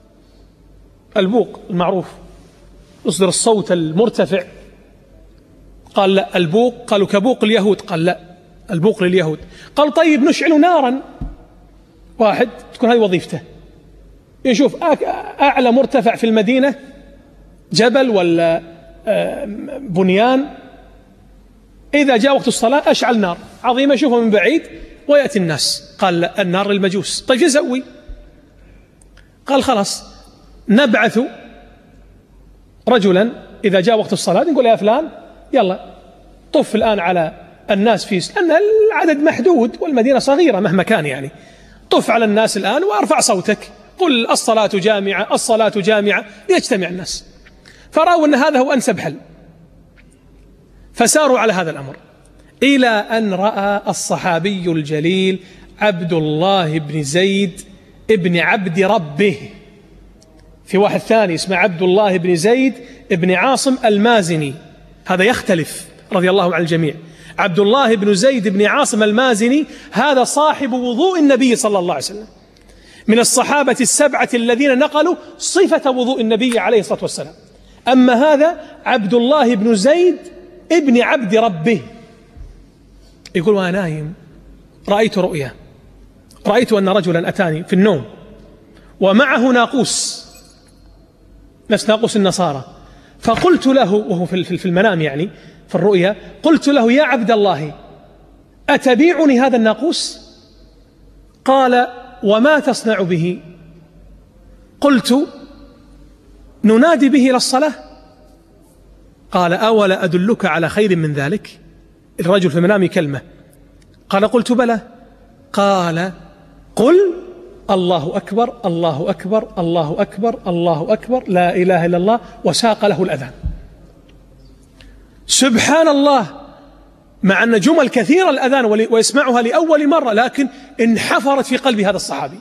البوق المعروف يصدر الصوت المرتفع. قال لا، البوق، قالوا كبوق اليهود، قال لا، البوق لليهود. قال طيب نشعل نارا، واحد تكون هذه وظيفته، يشوف أعلى مرتفع في المدينة، جبل ولا بنيان، إذا جاء وقت الصلاة أشعل نار عظيمة يشوفها من بعيد ويأتي الناس. قال لا، النار للمجوس. طيب شو نسوي؟ قال خلاص نبعث رجلا إذا جاء وقت الصلاة نقول يا فلان يلا طف الآن على الناس، لأن العدد محدود والمدينة صغيرة مهما كان، يعني طف على الناس الآن وارفع صوتك، قل الصلاة جامعة، الصلاة جامعة، ليجتمع الناس. فرأوا أن هذا هو أنسب حل، فساروا على هذا الأمر، إلى أن رأى الصحابي الجليل عبد الله بن زيد ابن عبد ربه، في واحد ثاني اسمه عبد الله بن زيد ابن عاصم المازني، هذا يختلف رضي الله عن الجميع. عبد الله بن زيد بن عاصم المازني هذا صاحب وضوء النبي صلى الله عليه وسلم، من الصحابة السبعة الذين نقلوا صفة وضوء النبي عليه الصلاة والسلام. أما هذا عبد الله بن زيد ابن عبد ربه، يقول وأنا نايم رأيت رؤيا، رأيت أن رجلا أتاني في النوم ومعه ناقوس نفس ناقوس النصارى، فقلت له وهو في المنام، يعني في الرؤيا، قلت له يا عبد الله أتبيعني هذا الناقوس؟ قال وما تصنع به؟ قلت ننادي به إلى الصلاة. قال أولا أدلك على خير من ذلك؟ الرجل في المنام كلمة، قال قلت بلى. قال قل الله أكبر الله أكبر الله أكبر الله أكبر لا إله إلا الله، وساق له الأذان. سبحان الله، مع أن جمل كثيرة الأذان ويسمعها لأول مرة، لكن انحفرت في قلب هذا الصحابي.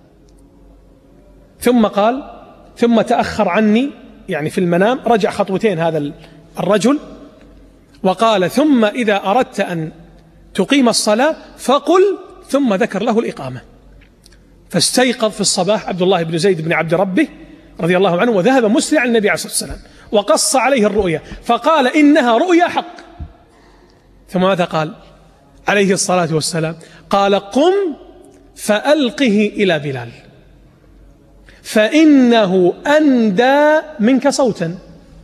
ثم قال: ثم تأخر عني، يعني في المنام رجع خطوتين هذا الرجل، وقال: ثم إذا أردت أن تقيم الصلاة فقل، ثم ذكر له الإقامة. فاستيقظ في الصباح عبد الله بن زيد بن عبد ربه رضي الله عنه، وذهب مسرعا النبي عليه الصلاة والسلام وقص عليه الرؤيا، فقال: إنها رؤيا حق. ثم ماذا قال عليه الصلاة والسلام؟ قال: قم فألقه إلى بلال فإنه أندى منك صوتا.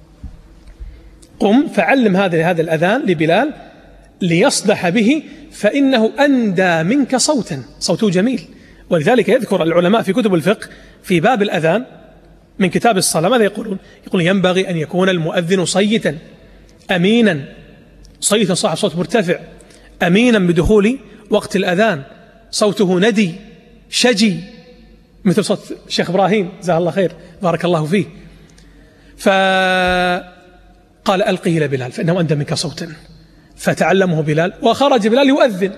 قم فعلم هذا الأذان لبلال ليصدح به، فإنه أندى منك صوتا، صوته جميل. ولذلك يذكر العلماء في كتب الفقه في باب الأذان من كتاب الصلاة ماذا يقولون؟ يقولون: ينبغي أن يكون المؤذن صيتا أمينا، صيتا صاحب صوت مرتفع، أمينا بدخول وقت الأذان، صوته ندي شجي مثل صوت الشيخ إبراهيم جزاه الله خير بارك الله فيه. فقال: ألقه إلى بلال فإنه أندى منك صوتا. فتعلمه بلال، وخرج بلال يؤذن.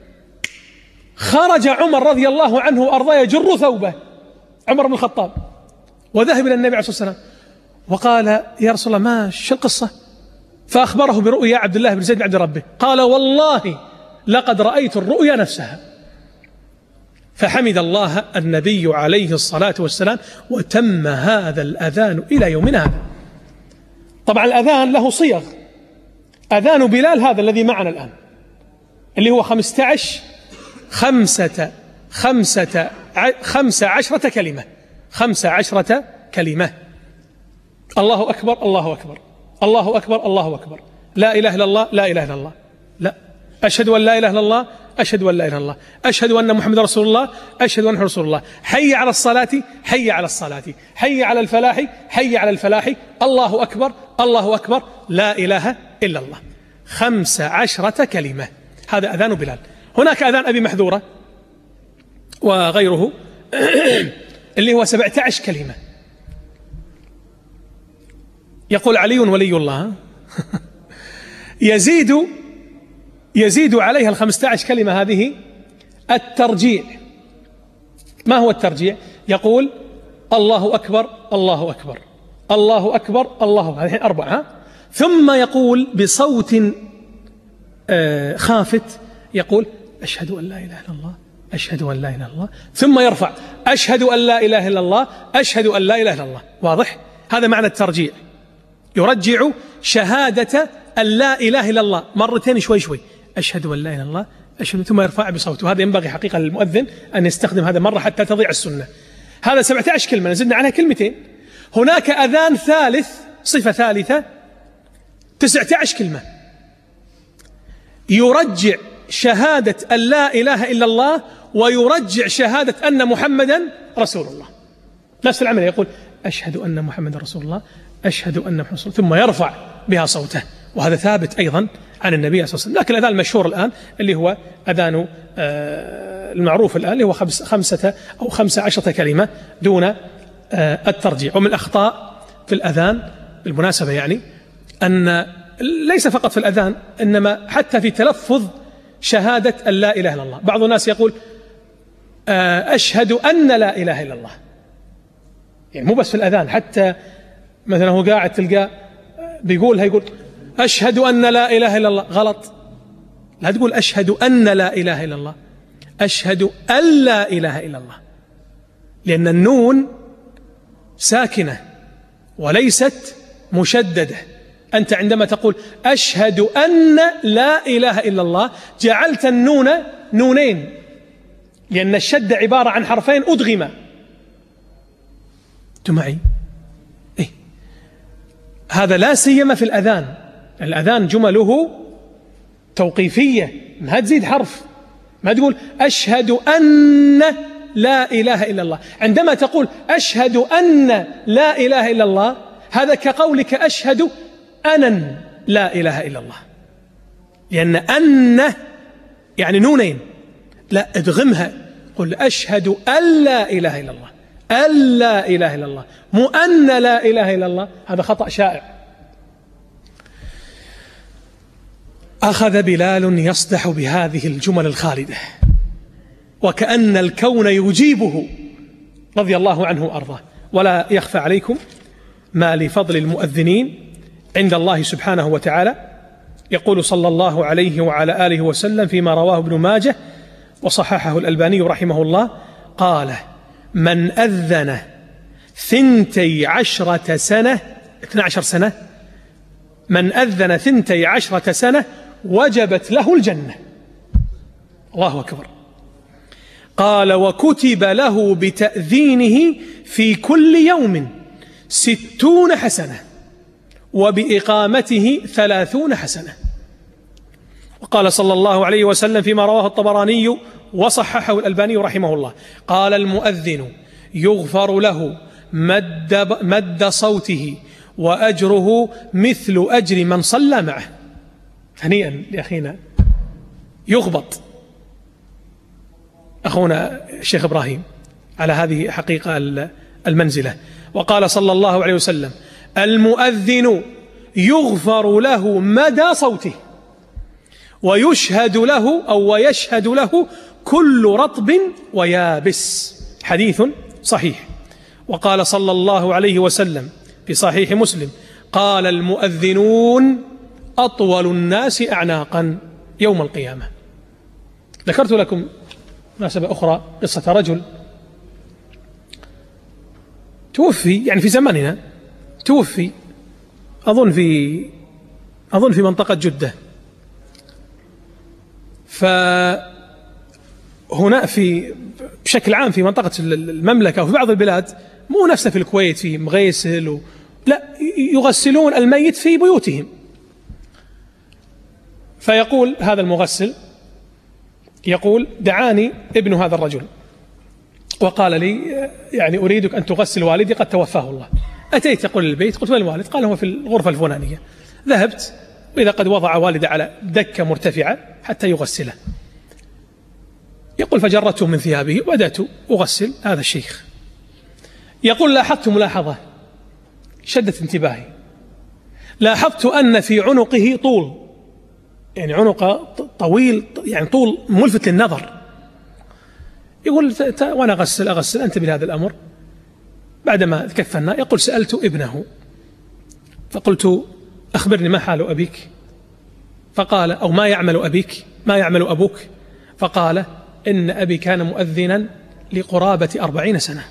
خرج عمر رضي الله عنه وأرضاه يجر ثوبه، عمر بن الخطاب، وذهب إلى النبي عليه الصلاة والسلام وقال: يا رسول الله، ما شو القصة؟ فأخبره برؤيا عبد الله بن زيد بن عبد ربه. قال: والله لقد رأيت الرؤيا نفسها. فحمد الله النبي عليه الصلاة والسلام، وتم هذا الأذان إلى يومنا هذا. طبعا الأذان له صيغ. أذان بلال هذا الذي معنا الآن اللي هو 15 كلمة، 15 كلمة: الله أكبر الله أكبر الله أكبر الله أكبر، لا إله إلا الله لا إله إلا الله، لا، أشهد أن لا إله إلا الله أشهد أن لا إله إلا الله، أشهد أن محمد رسول الله أشهد أن محمد رسول الله، حي على الصلاة حي على الصلاة، حي على الفلاح حي على الفلاح، الله أكبر الله أكبر، لا إله إلا الله. 15 كلمة، هذا أذان بلال. هناك أذان أبي محذورة وغيره اللي هو 17 كلمة. يقول علي ولي الله يزيد عليها 15 كلمة هذه الترجيع. ما هو الترجيع؟ يقول: الله أكبر الله أكبر الله أكبر الله أكبر، هذه 4. ثم يقول بصوت خافت، يقول: أشهد أن لا إله إلا الله أشهد أن لا إله إلا الله، ثم يرفع: أشهد أن لا إله إلا الله أشهد أن لا إله إلا الله. واضح؟ هذا معنى الترجيع، يرجع شهادة أن لا إله إلا الله مرتين شوي شوي، أشهد أن لا إله إلا الله أشهد، ثم يرفع بصوته. هذا ينبغي حقيقة للمؤذن أن يستخدم هذا مرة حتى تضيع السنة. هذا 17 كلمة، نزلنا عليها كلمتين. هناك أذان ثالث، صفة ثالثة، 19 كلمة، يرجع شهادة أن لا إله إلا الله ويرجع شهادة أن محمدا رسول الله. نفس العمل، يقول: أشهد أن محمدا رسول الله أشهد أن محمدا رسول الله، ثم يرفع بها صوته. وهذا ثابت أيضا عن النبي صلى الله عليه وسلم. لكن الأذان المشهور الآن اللي هو أذان المعروف الآن اللي هو 5 أو 15 كلمة دون الترجيع. ومن الأخطاء في الأذان بالمناسبة يعني أن ليس فقط في الأذان إنما حتى في تلفظ شهادة أن لا إله إلا الله. بعض الناس يقول: أشهد أن لا إله إلا الله، يعني مو بس في الأذان، حتى مثلا هو قاعد تلقاه بيقولها، يقول: أشهد أن لا إله إلا الله. غلط، لا تقول أشهد أن لا إله إلا الله، أشهد أن لا إله إلا الله، لأن النون ساكنة وليست مشددة. أنت عندما تقول أشهد أن لا إله إلا الله جعلت النون نونين، لأن الشد عبارة عن حرفين أدغما. أنتم معي؟ إيه؟ هذا لا سيما في الأذان. الأذان جمله توقيفية، ما تزيد حرف، ما تقول أشهد أن لا إله إلا الله. عندما تقول أشهد أن لا إله إلا الله هذا كقولك أشهد أنا لا إله إلا الله، لأن أن يعني نونين، لا ادغمها قل أشهد أن لا إله إلا الله، أن لا إله إلا الله، مو أن لا إله إلا الله، هذا خطأ شائع. أخذ بلال يصدح بهذه الجمل الخالدة وكأن الكون يجيبه رضي الله عنه وأرضاه. ولا يخفى عليكم ما لفضل المؤذنين عند الله سبحانه وتعالى. يقول صلى الله عليه وعلى آله وسلم فيما رواه ابن ماجه وصححه الألباني رحمه الله، قال: من أذن 12 سنة، من أذن 12 سنة وجبت له الجنة. الله أكبر. قال: وكتب له بتأذينه في كل يوم 60 حسنة وبإقامته 30 حسنة. وقال صلى الله عليه وسلم فيما رواه الطبراني وصححه الألباني رحمه الله، قال: المؤذن يغفر له مد صوته وأجره مثل أجر من صلى معه. هنيئا لأخينا يغبط أخونا الشيخ إبراهيم على هذه حقيقة المنزلة. وقال صلى الله عليه وسلم: المؤذن يغفر له مدى صوته ويشهد له كل رطب ويابس. حديث صحيح. وقال صلى الله عليه وسلم في صحيح مسلم: قال: المؤذنون أطول الناس أعناقا يوم القيامة. ذكرت لكم مناسبة أخرى قصة رجل توفي، يعني في زماننا توفي، أظن في منطقة جدة. فهنا بشكل عام في منطقة المملكة وفي بعض البلاد، مو نفسه في الكويت في مغيسل لا، يغسلون الميت في بيوتهم. فيقول هذا المغسل، يقول: دعاني ابن هذا الرجل وقال لي: يعني أريدك أن تغسل والدي قد توفاه الله. أتيت يقول للبيت، قلت: وين الوالد؟ قال: هو في الغرفة الفلانية. ذهبت، وإذا قد وضع والده على دكة مرتفعة حتى يغسله. يقول: فجرته من ثيابه وبدأت أغسل هذا الشيخ. يقول: لاحظت ملاحظة شدت انتباهي، لاحظت أن في عنقه طول، يعني عنقه طويل، يعني طول ملفت للنظر. يقول: وأنا أغسل أنتبه لهذا الأمر. بعدما كفنا، يقول: سألت ابنه فقلت: أخبرني ما حال أبيك؟ فقال: أو ما يعمل أبيك، ما يعمل أبوك؟ فقال: إن أبي كان مؤذنا لقرابة 40 سنة.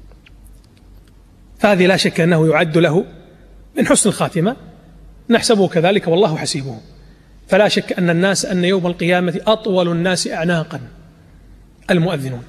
فهذه لا شك أنه يعد له من حسن الخاتمة، نحسبه كذلك والله حسيبه. فلا شك أن يوم القيامة أطول الناس أعناقا المؤذنون.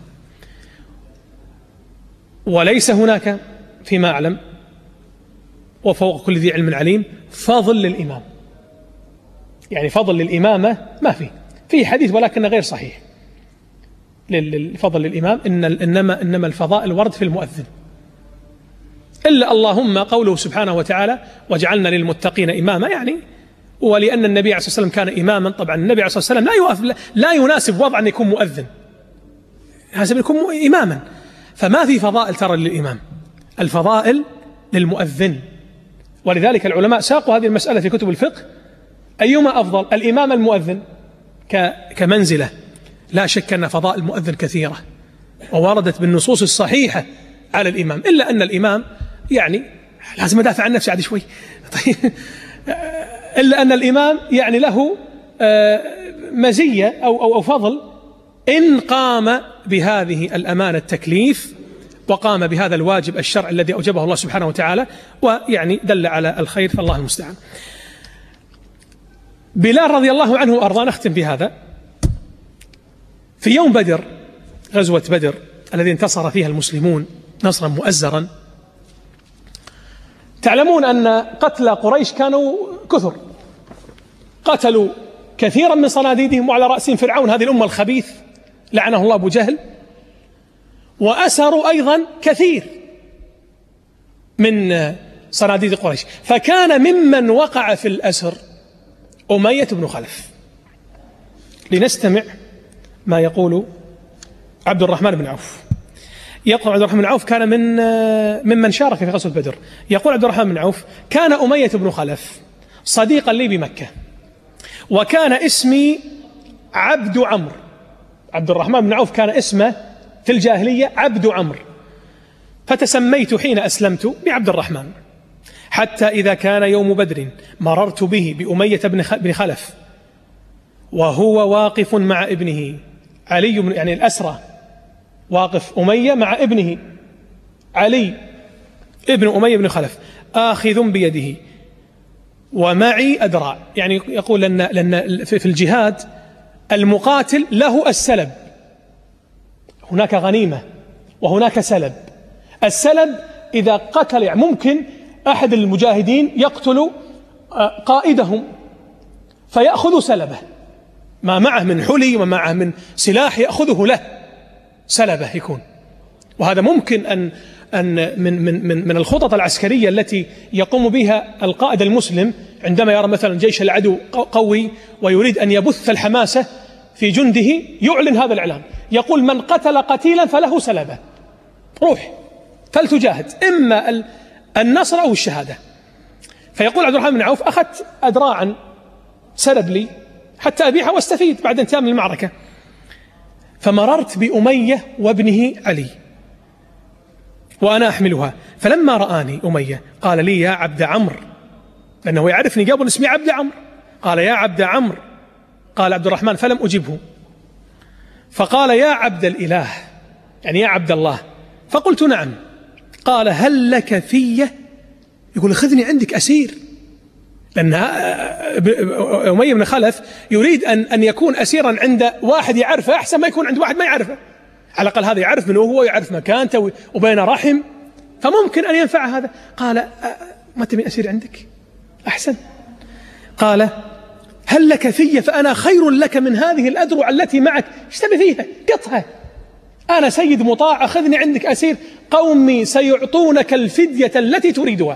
وليس هناك فيما أعلم وفوق كل ذي علم عليم فضل للإمام، يعني فضل للإمامة ما فيه حديث ولكن غير صحيح للفضل للإمام. إنما الفضائل ورد في المؤذن، إلا اللهم قوله سبحانه وتعالى: وجعلنا للمتقين إماما، يعني ولأن النبي عليه الصلاة والسلام كان إماما. طبعا النبي عليه الصلاة والسلام لا يناسب وضع أن يكون مؤذن، يناسب أن يكون إماما. فما في فضائل ترى للإمام، الفضائل للمؤذن. ولذلك العلماء ساقوا هذه المسألة في كتب الفقه: أيما أفضل، الإمام المؤذن كمنزلة؟ لا شك أن فضائل المؤذن كثيرة ووردت بالنصوص الصحيحة على الإمام، إلا أن الإمام يعني لازم أدافع عن نفسي عاد شوي طيب إلا أن الإمام يعني له مزية أو فضل إن قام بهذه الأمانة التكليف وقام بهذا الواجب الشرعي الذي أوجبه الله سبحانه وتعالى، ويعني دل على الخير، فالله المستعان. بلال رضي الله عنه وأرضاه، نختم بهذا. في يوم بدر، غزوة بدر الذي انتصر فيها المسلمون نصرا مؤزرا، تعلمون أن قتلى قريش كانوا كثر، قتلوا كثيرا من صناديدهم وعلى رأسهم فرعون هذه الأمة الخبيث لعنه الله أبو جهل، وأسروا أيضا كثير من صناديد قريش. فكان ممن وقع في الأسر أمية بن خلف. لنستمع ما يقول عبد الرحمن بن عوف. يقول عبد الرحمن بن عوف كان ممن شارك في غزوة بدر. يقول عبد الرحمن بن عوف: كان أمية بن خلف صديقا لي بمكة، وكان اسمي عبد عمرو. عبد الرحمن بن عوف كان اسمه في الجاهلية عبد عمرو، فتسميت حين أسلمت بعبد الرحمن، حتى إذا كان يوم بدر مررت به بأمية بن خلف وهو واقف مع ابنه علي، يعني الأسرى، واقف أمية مع ابنه علي ابن أمية بن خلف آخذ بيده ومعي أدراع. يعني يقول لأن في الجهاد المقاتل له السلب، هناك غنيمة وهناك سلب. السلب إذا قتل، يعني ممكن أحد المجاهدين يقتل قائدهم فيأخذ سلبه، ما معه من حلي وما معه من سلاح يأخذه له، سلبه يكون. وهذا ممكن أن من الخطط العسكرية التي يقوم بها القائد المسلم عندما يرى مثلا جيش العدو قوي ويريد أن يبث الحماسة في جنده، يعلن هذا الإعلان، يقول: من قتل قتيلا فله سلبه، روح فلتجاهد، إما النصر أو الشهادة. فيقول عبد الرحمن بن عوف: أخذت أدراعا سلب لي حتى أبيعها واستفيد بعد انتهاء من المعركة، فمررت بأمية وابنه علي وأنا أحملها، فلما رآني أمية قال لي: يا عبد عمرو، لأنه يعرفني قبل اسمي عبد عمرو، قال: يا عبد عمرو. قال عبد الرحمن فلم أجبه، فقال: يا عبد الإله، يعني يا عبد الله. فقلت: نعم. قال: هل لك في؟ يقول: خذني عندك أسير، لأن أمية بن خلف يريد أن يكون أسيرا عند واحد يعرفه أحسن ما يكون عند واحد ما يعرفه، على الأقل هذا يعرف من هو، يعرف مكانته وبين رحم، فممكن أن ينفع هذا. قال: ما تبي أسير عندك أحسن. قال: هل لك في؟ فأنا خير لك من هذه الأدرع التي معك، ايش تبي فيها؟ قطها، أنا سيد مطاع، أخذني عندك أسير، قومي سيعطونك الفدية التي تريدها.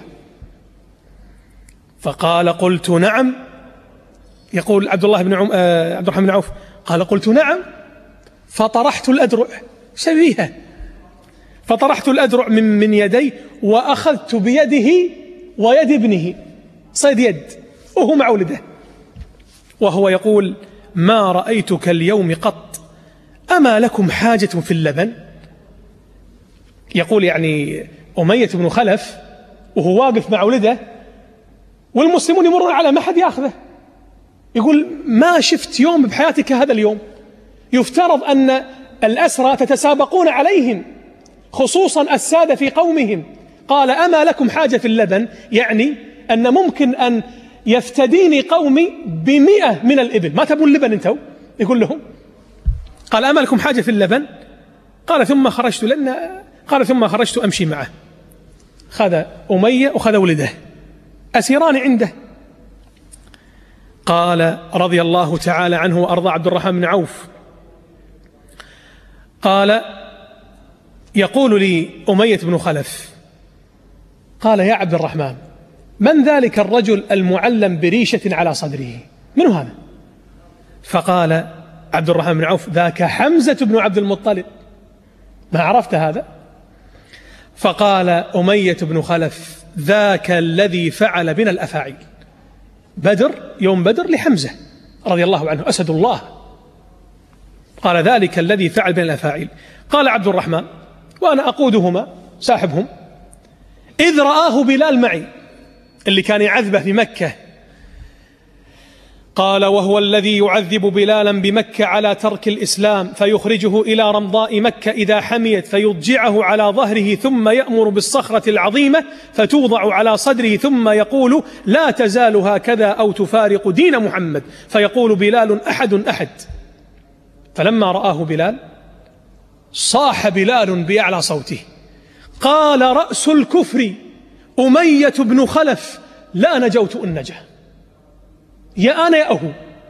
فقال: قلت نعم. يقول عبد الرحمن بن عوف: قال: قلت نعم، فطرحت الأدرع، سبيها، فطرحت الأدرع من يدي، وأخذت بيده ويد ابنه، صيد يد وهو مع ولده، وهو يقول: ما رأيتك اليوم قط، أما لكم حاجة في اللبن؟ يقول يعني أمية بن خلف وهو واقف مع ولده والمسلمون يمرون على ما حد يأخذه، يقول: ما شفت يوم بحياتك هذا اليوم، يفترض أن الأسرى تتسابقون عليهم، خصوصا السادة في قومهم. قال: أما لكم حاجة في اللبن، يعني أن ممكن أن يفتديني قومي ب100 من الإبل، ما تبون اللبن انتو؟ يقول لهم. قال: أما لكم حاجة في اللبن؟ قال: ثم خرجت أمشي معه. خذ أمية وخذ ولده أسيران عنده. قال رضي الله تعالى عنه وأرضى عبد الرحمن بن عوف، قال: يقول لي أمية بن خلف: قال: يا عبد الرحمن، من ذلك الرجل المعلم بريشة على صدره؟ من هذا؟ فقال عبد الرحمن بن عوف: ذاك حمزة بن عبد المطلب. ما عرفت هذا؟ فقال أمية بن خلف: ذاك الذي فعل بنا الأفاعيل. بدر، يوم بدر لحمزة رضي الله عنه أسد الله، قال: ذلك الذي فعل بنا الأفاعيل. قال عبد الرحمن وأنا أقودهما صاحبهم: إذ رآه بلال معي، اللي كان يعذبه في مكة، قال: وهو الذي يعذب بلالا بمكة على ترك الإسلام، فيخرجه إلى رمضاء مكة إذا حميت، فيضجعه على ظهره، ثم يأمر بالصخرة العظيمة فتوضع على صدره، ثم يقول: لا تزال هكذا أو تفارق دين محمد. فيقول بلال: أحد أحد. فلما رآه بلال صاح بلال بأعلى صوته: قال رأس الكفر أمية بن خلف: لا نجوت إن نجا، يا أنا يا أهو.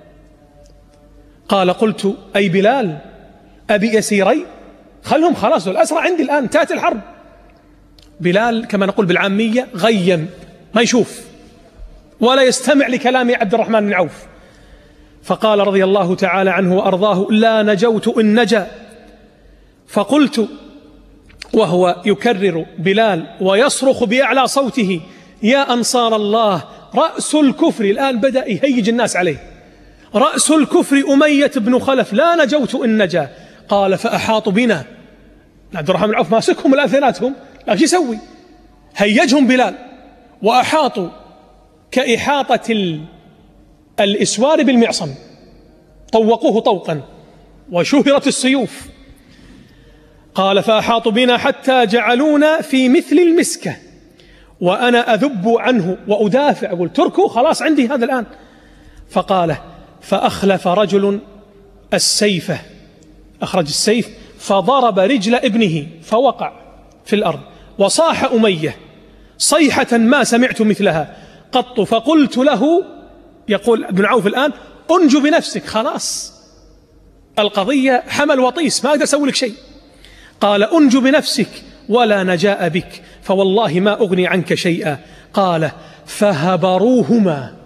قال: قلت: أي بلال، أبي أسيري؟ خلهم خلاص، الأسرى عندي الآن، انتهت الحرب. بلال كما نقول بالعامية غيم، ما يشوف ولا يستمع لكلام عبد الرحمن بن عوف. فقال رضي الله تعالى عنه وأرضاه: لا نجوت إن نجا، فقلت وهو يكرر بلال ويصرخ بأعلى صوته: يا أنصار الله، رأس الكفر، الآن بدأ يهيج الناس عليه، رأس الكفر أمية بن خلف، لا نجوت إن نجا. قال: فأحاطوا بنا. عبد الرحمن بن عوف ماسكهم الآن ثلاثهم، لا شو يسوي؟ هيجهم بلال وأحاطوا كإحاطة الإسوار بالمعصم، طوقوه طوقا وشهرت السيوف. قال: فأحاطوا بنا حتى جعلونا في مثل المسكة وأنا أذب عنه وأدافع، أقول: تركوا، خلاص عندي هذا الآن. فقال: فأخلف رجل السيف، أخرج السيف فضرب رجل ابنه فوقع في الأرض، وصاح أمية صيحة ما سمعت مثلها قط. فقلت له، يقول ابن عوف الآن: أنجو بنفسك، خلاص القضية حمل وطيس، ما أقدر أسوي لك شيء. قال: أنجو بنفسك ولا نجاء بك، فوالله ما أغني عنك شيئا. قال: فهبروهما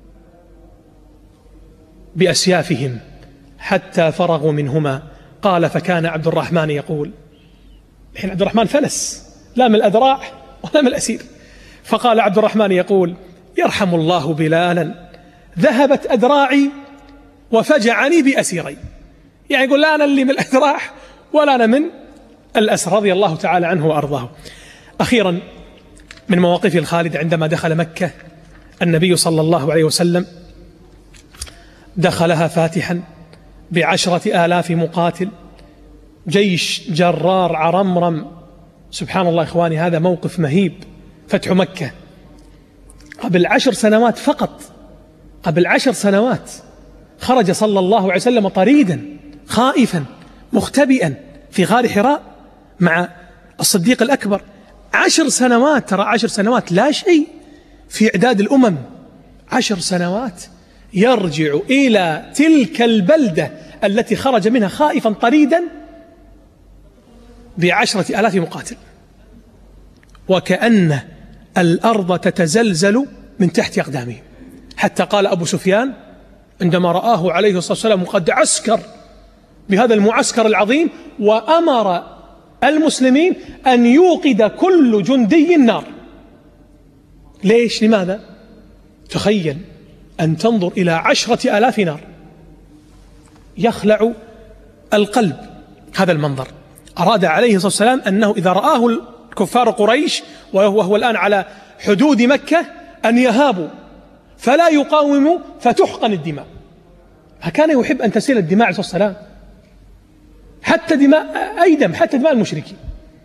بأسيافهم حتى فرغوا منهما. قال: فكان عبد الرحمن يقول، الحين عبد الرحمن فلس، لا من الأذراع ولا من الأسير. فقال عبد الرحمن يقول: يرحم الله بلالا، ذهبت أذراعي وفجعني بأسيري. يعني يقول: لا أنا اللي من الأذراع ولا أنا من الأسر، رضي الله تعالى عنه وأرضاه. أخيرا من مواقفه الخالدة عندما دخل مكة النبي صلى الله عليه وسلم، دخلها فاتحا ب10,000 مقاتل، جيش جرار عرمرم. سبحان الله إخواني، هذا موقف مهيب. فتح مكة قبل 10 سنوات فقط، قبل 10 سنوات خرج صلى الله عليه وسلم طريدا خائفا مختبئا في غار حراء مع الصديق الأكبر. 10 سنوات، ترى 10 سنوات لا شيء في إعداد الأمم. 10 سنوات يرجع إلى تلك البلدة التي خرج منها خائفا طريدا ب10,000 مقاتل، وكأن الأرض تتزلزل من تحت أقدامه. حتى قال أبو سفيان عندما رآه عليه الصلاة والسلام قد عسكر بهذا المعسكر العظيم، وأمر المسلمين أن يوقد كل جندي النار. ليش؟ لماذا؟ تخيل أن تنظر إلى 10,000 نار، يخلع القلب هذا المنظر. أراد عليه الصلاة والسلام أنه إذا رآه كفار قريش وهو الآن على حدود مكة أن يهابوا فلا يقاوموا فتحقن الدماء. فكان يحب أن تسيل الدماء عليه الصلاة والسلام، حتى دماء أي دم، حتى دماء المشركين.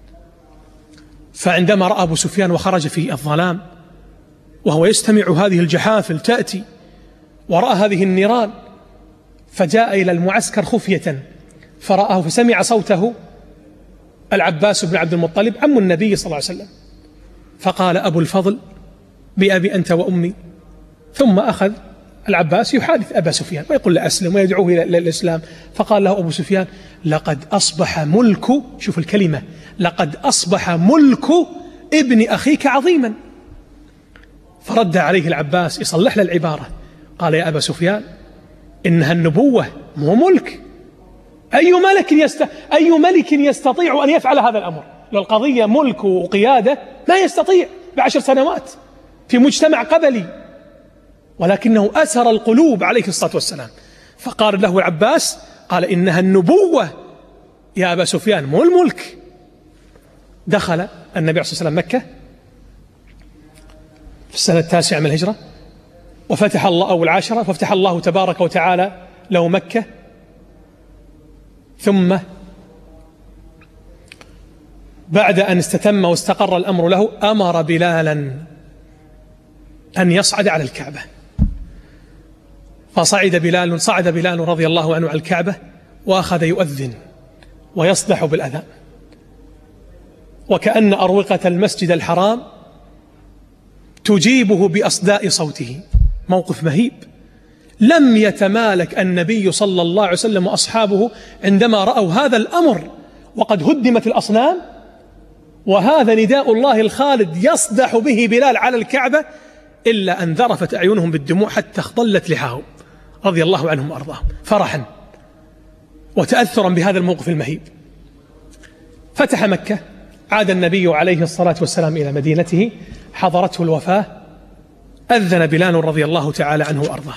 فعندما رأى أبو سفيان وخرج في الظلام وهو يستمع هذه الجحافل تأتي ورأى هذه النيران، فجاء إلى المعسكر خفية فرآه، فسمع صوته العباس بن عبد المطلب عم النبي صلى الله عليه وسلم، فقال: أبو الفضل بأبي أنت وأمي. ثم أخذ العباس يحادث أبا سفيان ويقول له أسلم ويدعوه إلى الإسلام. فقال له أبو سفيان: لقد أصبح ملك، شوف الكلمة، لقد أصبح ملك ابن أخيك عظيما. فرد عليه العباس يصلح له العبارة، قال: يا أبا سفيان، إنها النبوة مو ملك. أي ملك يستطيع أن يفعل هذا الأمر؟ لو القضية ملك وقيادة ما يستطيع ب10 سنوات في مجتمع قبلي، ولكنه أسر القلوب عليه الصلاة والسلام. فقال له العباس، قال: إنها النبوة يا أبا سفيان مو الملك. دخل النبي عليه الصلاة والسلام مكة في السنة 9 من الهجرة، وفتح الله أو 10، ففتح الله تبارك وتعالى له مكة. ثم بعد أن استتم واستقر الأمر له أمر بلالا أن يصعد على الكعبة، فصعد بلال رضي الله عنه على الكعبة وأخذ يؤذن ويصدح بالأذان، وكأن أروقة المسجد الحرام تجيبه بأصداء صوته. موقف مهيب. لم يتمالك النبي صلى الله عليه وسلم وأصحابه عندما رأوا هذا الأمر وقد هدمت الأصنام، وهذا نداء الله الخالد يصدح به بلال على الكعبة، إلا أن ذرفت أعينهم بالدموع حتى اخضلت لحاهم رضي الله عنهم وأرضاهم، فرحا وتأثرا بهذا الموقف المهيب. فتح مكة، عاد النبي عليه الصلاة والسلام إلى مدينته، حضرته الوفاة، أذن بلال رضي الله تعالى عنه وأرضاه.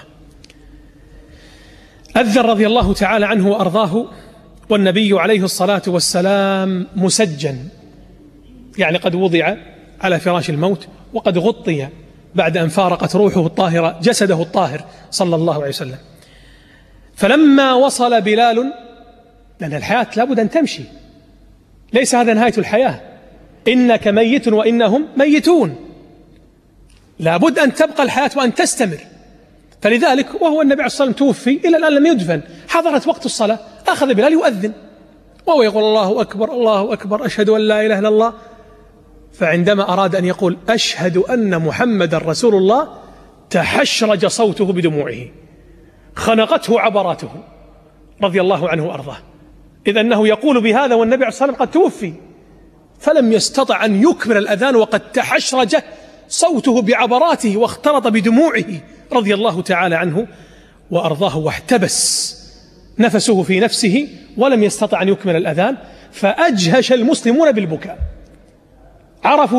أذن رضي الله تعالى عنه وأرضاه والنبي عليه الصلاة والسلام مسجن، يعني قد وضع على فراش الموت وقد غطي بعد أن فارقت روحه الطاهرة جسده الطاهر صلى الله عليه وسلم. فلما وصل بلال، لأن الحياة لابد أن تمشي، ليس هذا نهاية الحياة، إنك ميت وإنهم ميتون، لابد أن تبقى الحياة وأن تستمر. فلذلك وهو النبي عليه الصلاة والسلام توفي إلى الآن لم يدفن، حضرت وقت الصلاة، أخذ بلال يؤذن وهو يقول الله أكبر الله أكبر أشهد أن لا إله إلا الله. فعندما أراد أن يقول أشهد أن محمد رسول الله تحشرج صوته بدموعه، خنقته عبراته رضي الله عنه وأرضاه، إذ أنه يقول بهذا والنبي عليه الصلاة والسلام قد توفي، فلم يستطع أن يكمل الأذان وقد تحشرج صوته بعبراته واختلط بدموعه رضي الله تعالى عنه وأرضاه، واحتبس نفسه في نفسه ولم يستطع أن يكمل الأذان، فأجهش المسلمون بالبكاء. عرفوا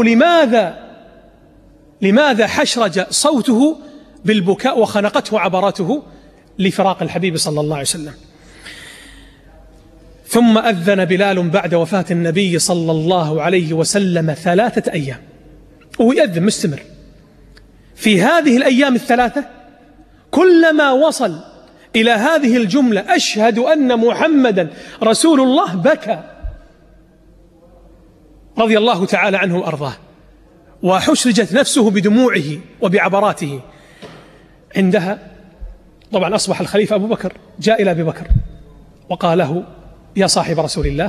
لماذا حشرج صوته بالبكاء وخنقته عبراته لفراق الحبيب صلى الله عليه وسلم. ثم أذن بلال بعد وفاة النبي صلى الله عليه وسلم 3 أيام، ويأذن مستمر. في هذه الأيام الثلاثة كلما وصل إلى هذه الجملة أشهد أن محمدا رسول الله بكى رضي الله تعالى عنه وأرضاه، وحشرجت نفسه بدموعه وبعبراته. عندها طبعا أصبح الخليفة أبو بكر، جاء إلى أبي بكر وقال له يا صاحب رسول الله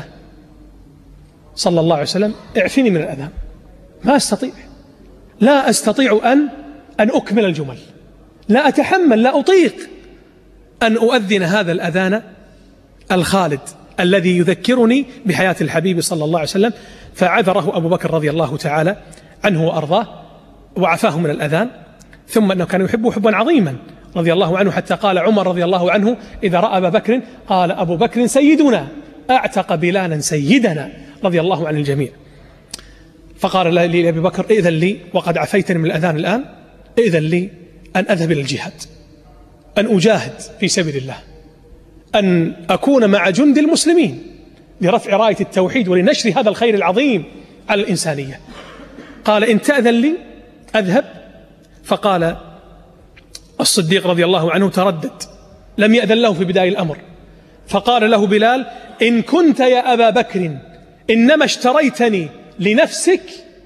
صلى الله عليه وسلم اعفني من الأذان، ما أستطيع، لا أستطيع أن أكمل الجمل، لا أتحمل، لا أطيق أن أؤذن هذا الأذان الخالد الذي يذكرني بحياة الحبيب صلى الله عليه وسلم. فعذره أبو بكر رضي الله تعالى عنه وأرضاه وعفاه من الأذان. ثم أنه كان يحبه حبا عظيما رضي الله عنه، حتى قال عمر رضي الله عنه إذا رأى أبا بكر قال أبو بكر سيدنا أعتق بلالا سيدنا رضي الله عن الجميع. فقال لي لأبي بكر إذن لي وقد عفيتني من الأذان الآن، إذن لي أن أذهب إلى الجهاد، أن أجاهد في سبيل الله، أن أكون مع جند المسلمين لرفع راية التوحيد ولنشر هذا الخير العظيم على الإنسانية. قال إن تأذن لي أذهب. فقال الصديق رضي الله عنه تردد، لم يأذن له في بداية الأمر، فقال له بلال إن كنت يا أبا بكر إنما اشتريتني لنفسك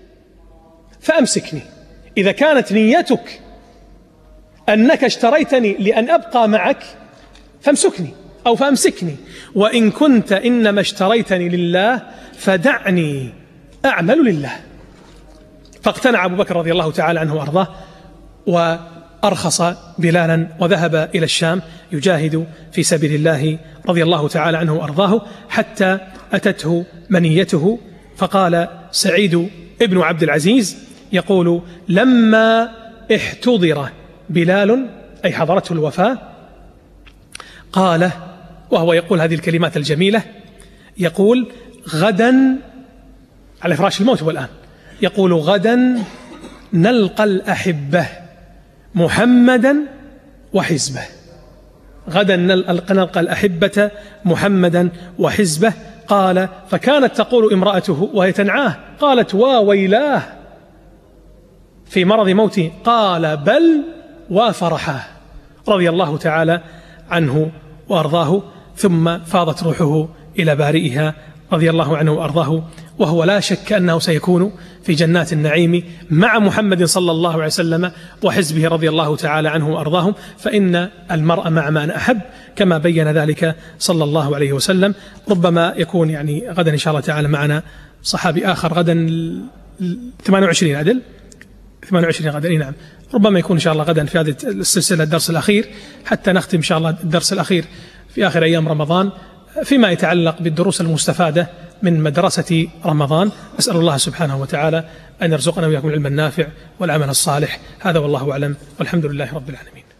فأمسكني، إذا كانت نيتك أنك اشتريتني لأن أبقى معك فامسكني أو فأمسكني، وإن كنت إنما اشتريتني لله فدعني أعمل لله. فاقتنع أبو بكر رضي الله تعالى عنه وأرضاه وأرخص بلالا وذهب إلى الشام يجاهد في سبيل الله رضي الله تعالى عنه وأرضاه، حتى أتته منيته. فقال سعيد ابن عبد العزيز يقول لما احتضر بلال أي حضرته الوفاة قال، وهو يقول هذه الكلمات الجميلة، يقول غدا على فراش الموت والآن، يقول غدا نلقى الأحبة محمدا وحزبه، غدا نلقى الأحبة محمدا وحزبه. قال فكانت تقول امرأته وهي تنعاه، قالت وويلاه في مرض موته، قال بل وفرحاه رضي الله تعالى عنه وأرضاه. ثم فاضت روحه إلى بارئها رضي الله عنه وأرضاه، وهو لا شك أنه سيكون في جنات النعيم مع محمد صلى الله عليه وسلم وحزبه رضي الله تعالى عنه وأرضاهم، فإن المرء مع من أحب كما بين ذلك صلى الله عليه وسلم. ربما يكون يعني غدا إن شاء الله تعالى معنا صحابي آخر غدا 28 عدل 28 غدا، نعم، ربما يكون إن شاء الله غدا في هذه السلسلة الدرس الأخير، حتى نختم إن شاء الله الدرس الأخير في آخر أيام رمضان فيما يتعلق بالدروس المستفادة من مدرسة رمضان. أسأل الله سبحانه وتعالى أن يرزقنا وإياكم العلم النافع والعمل الصالح. هذا والله أعلم، والحمد لله رب العالمين.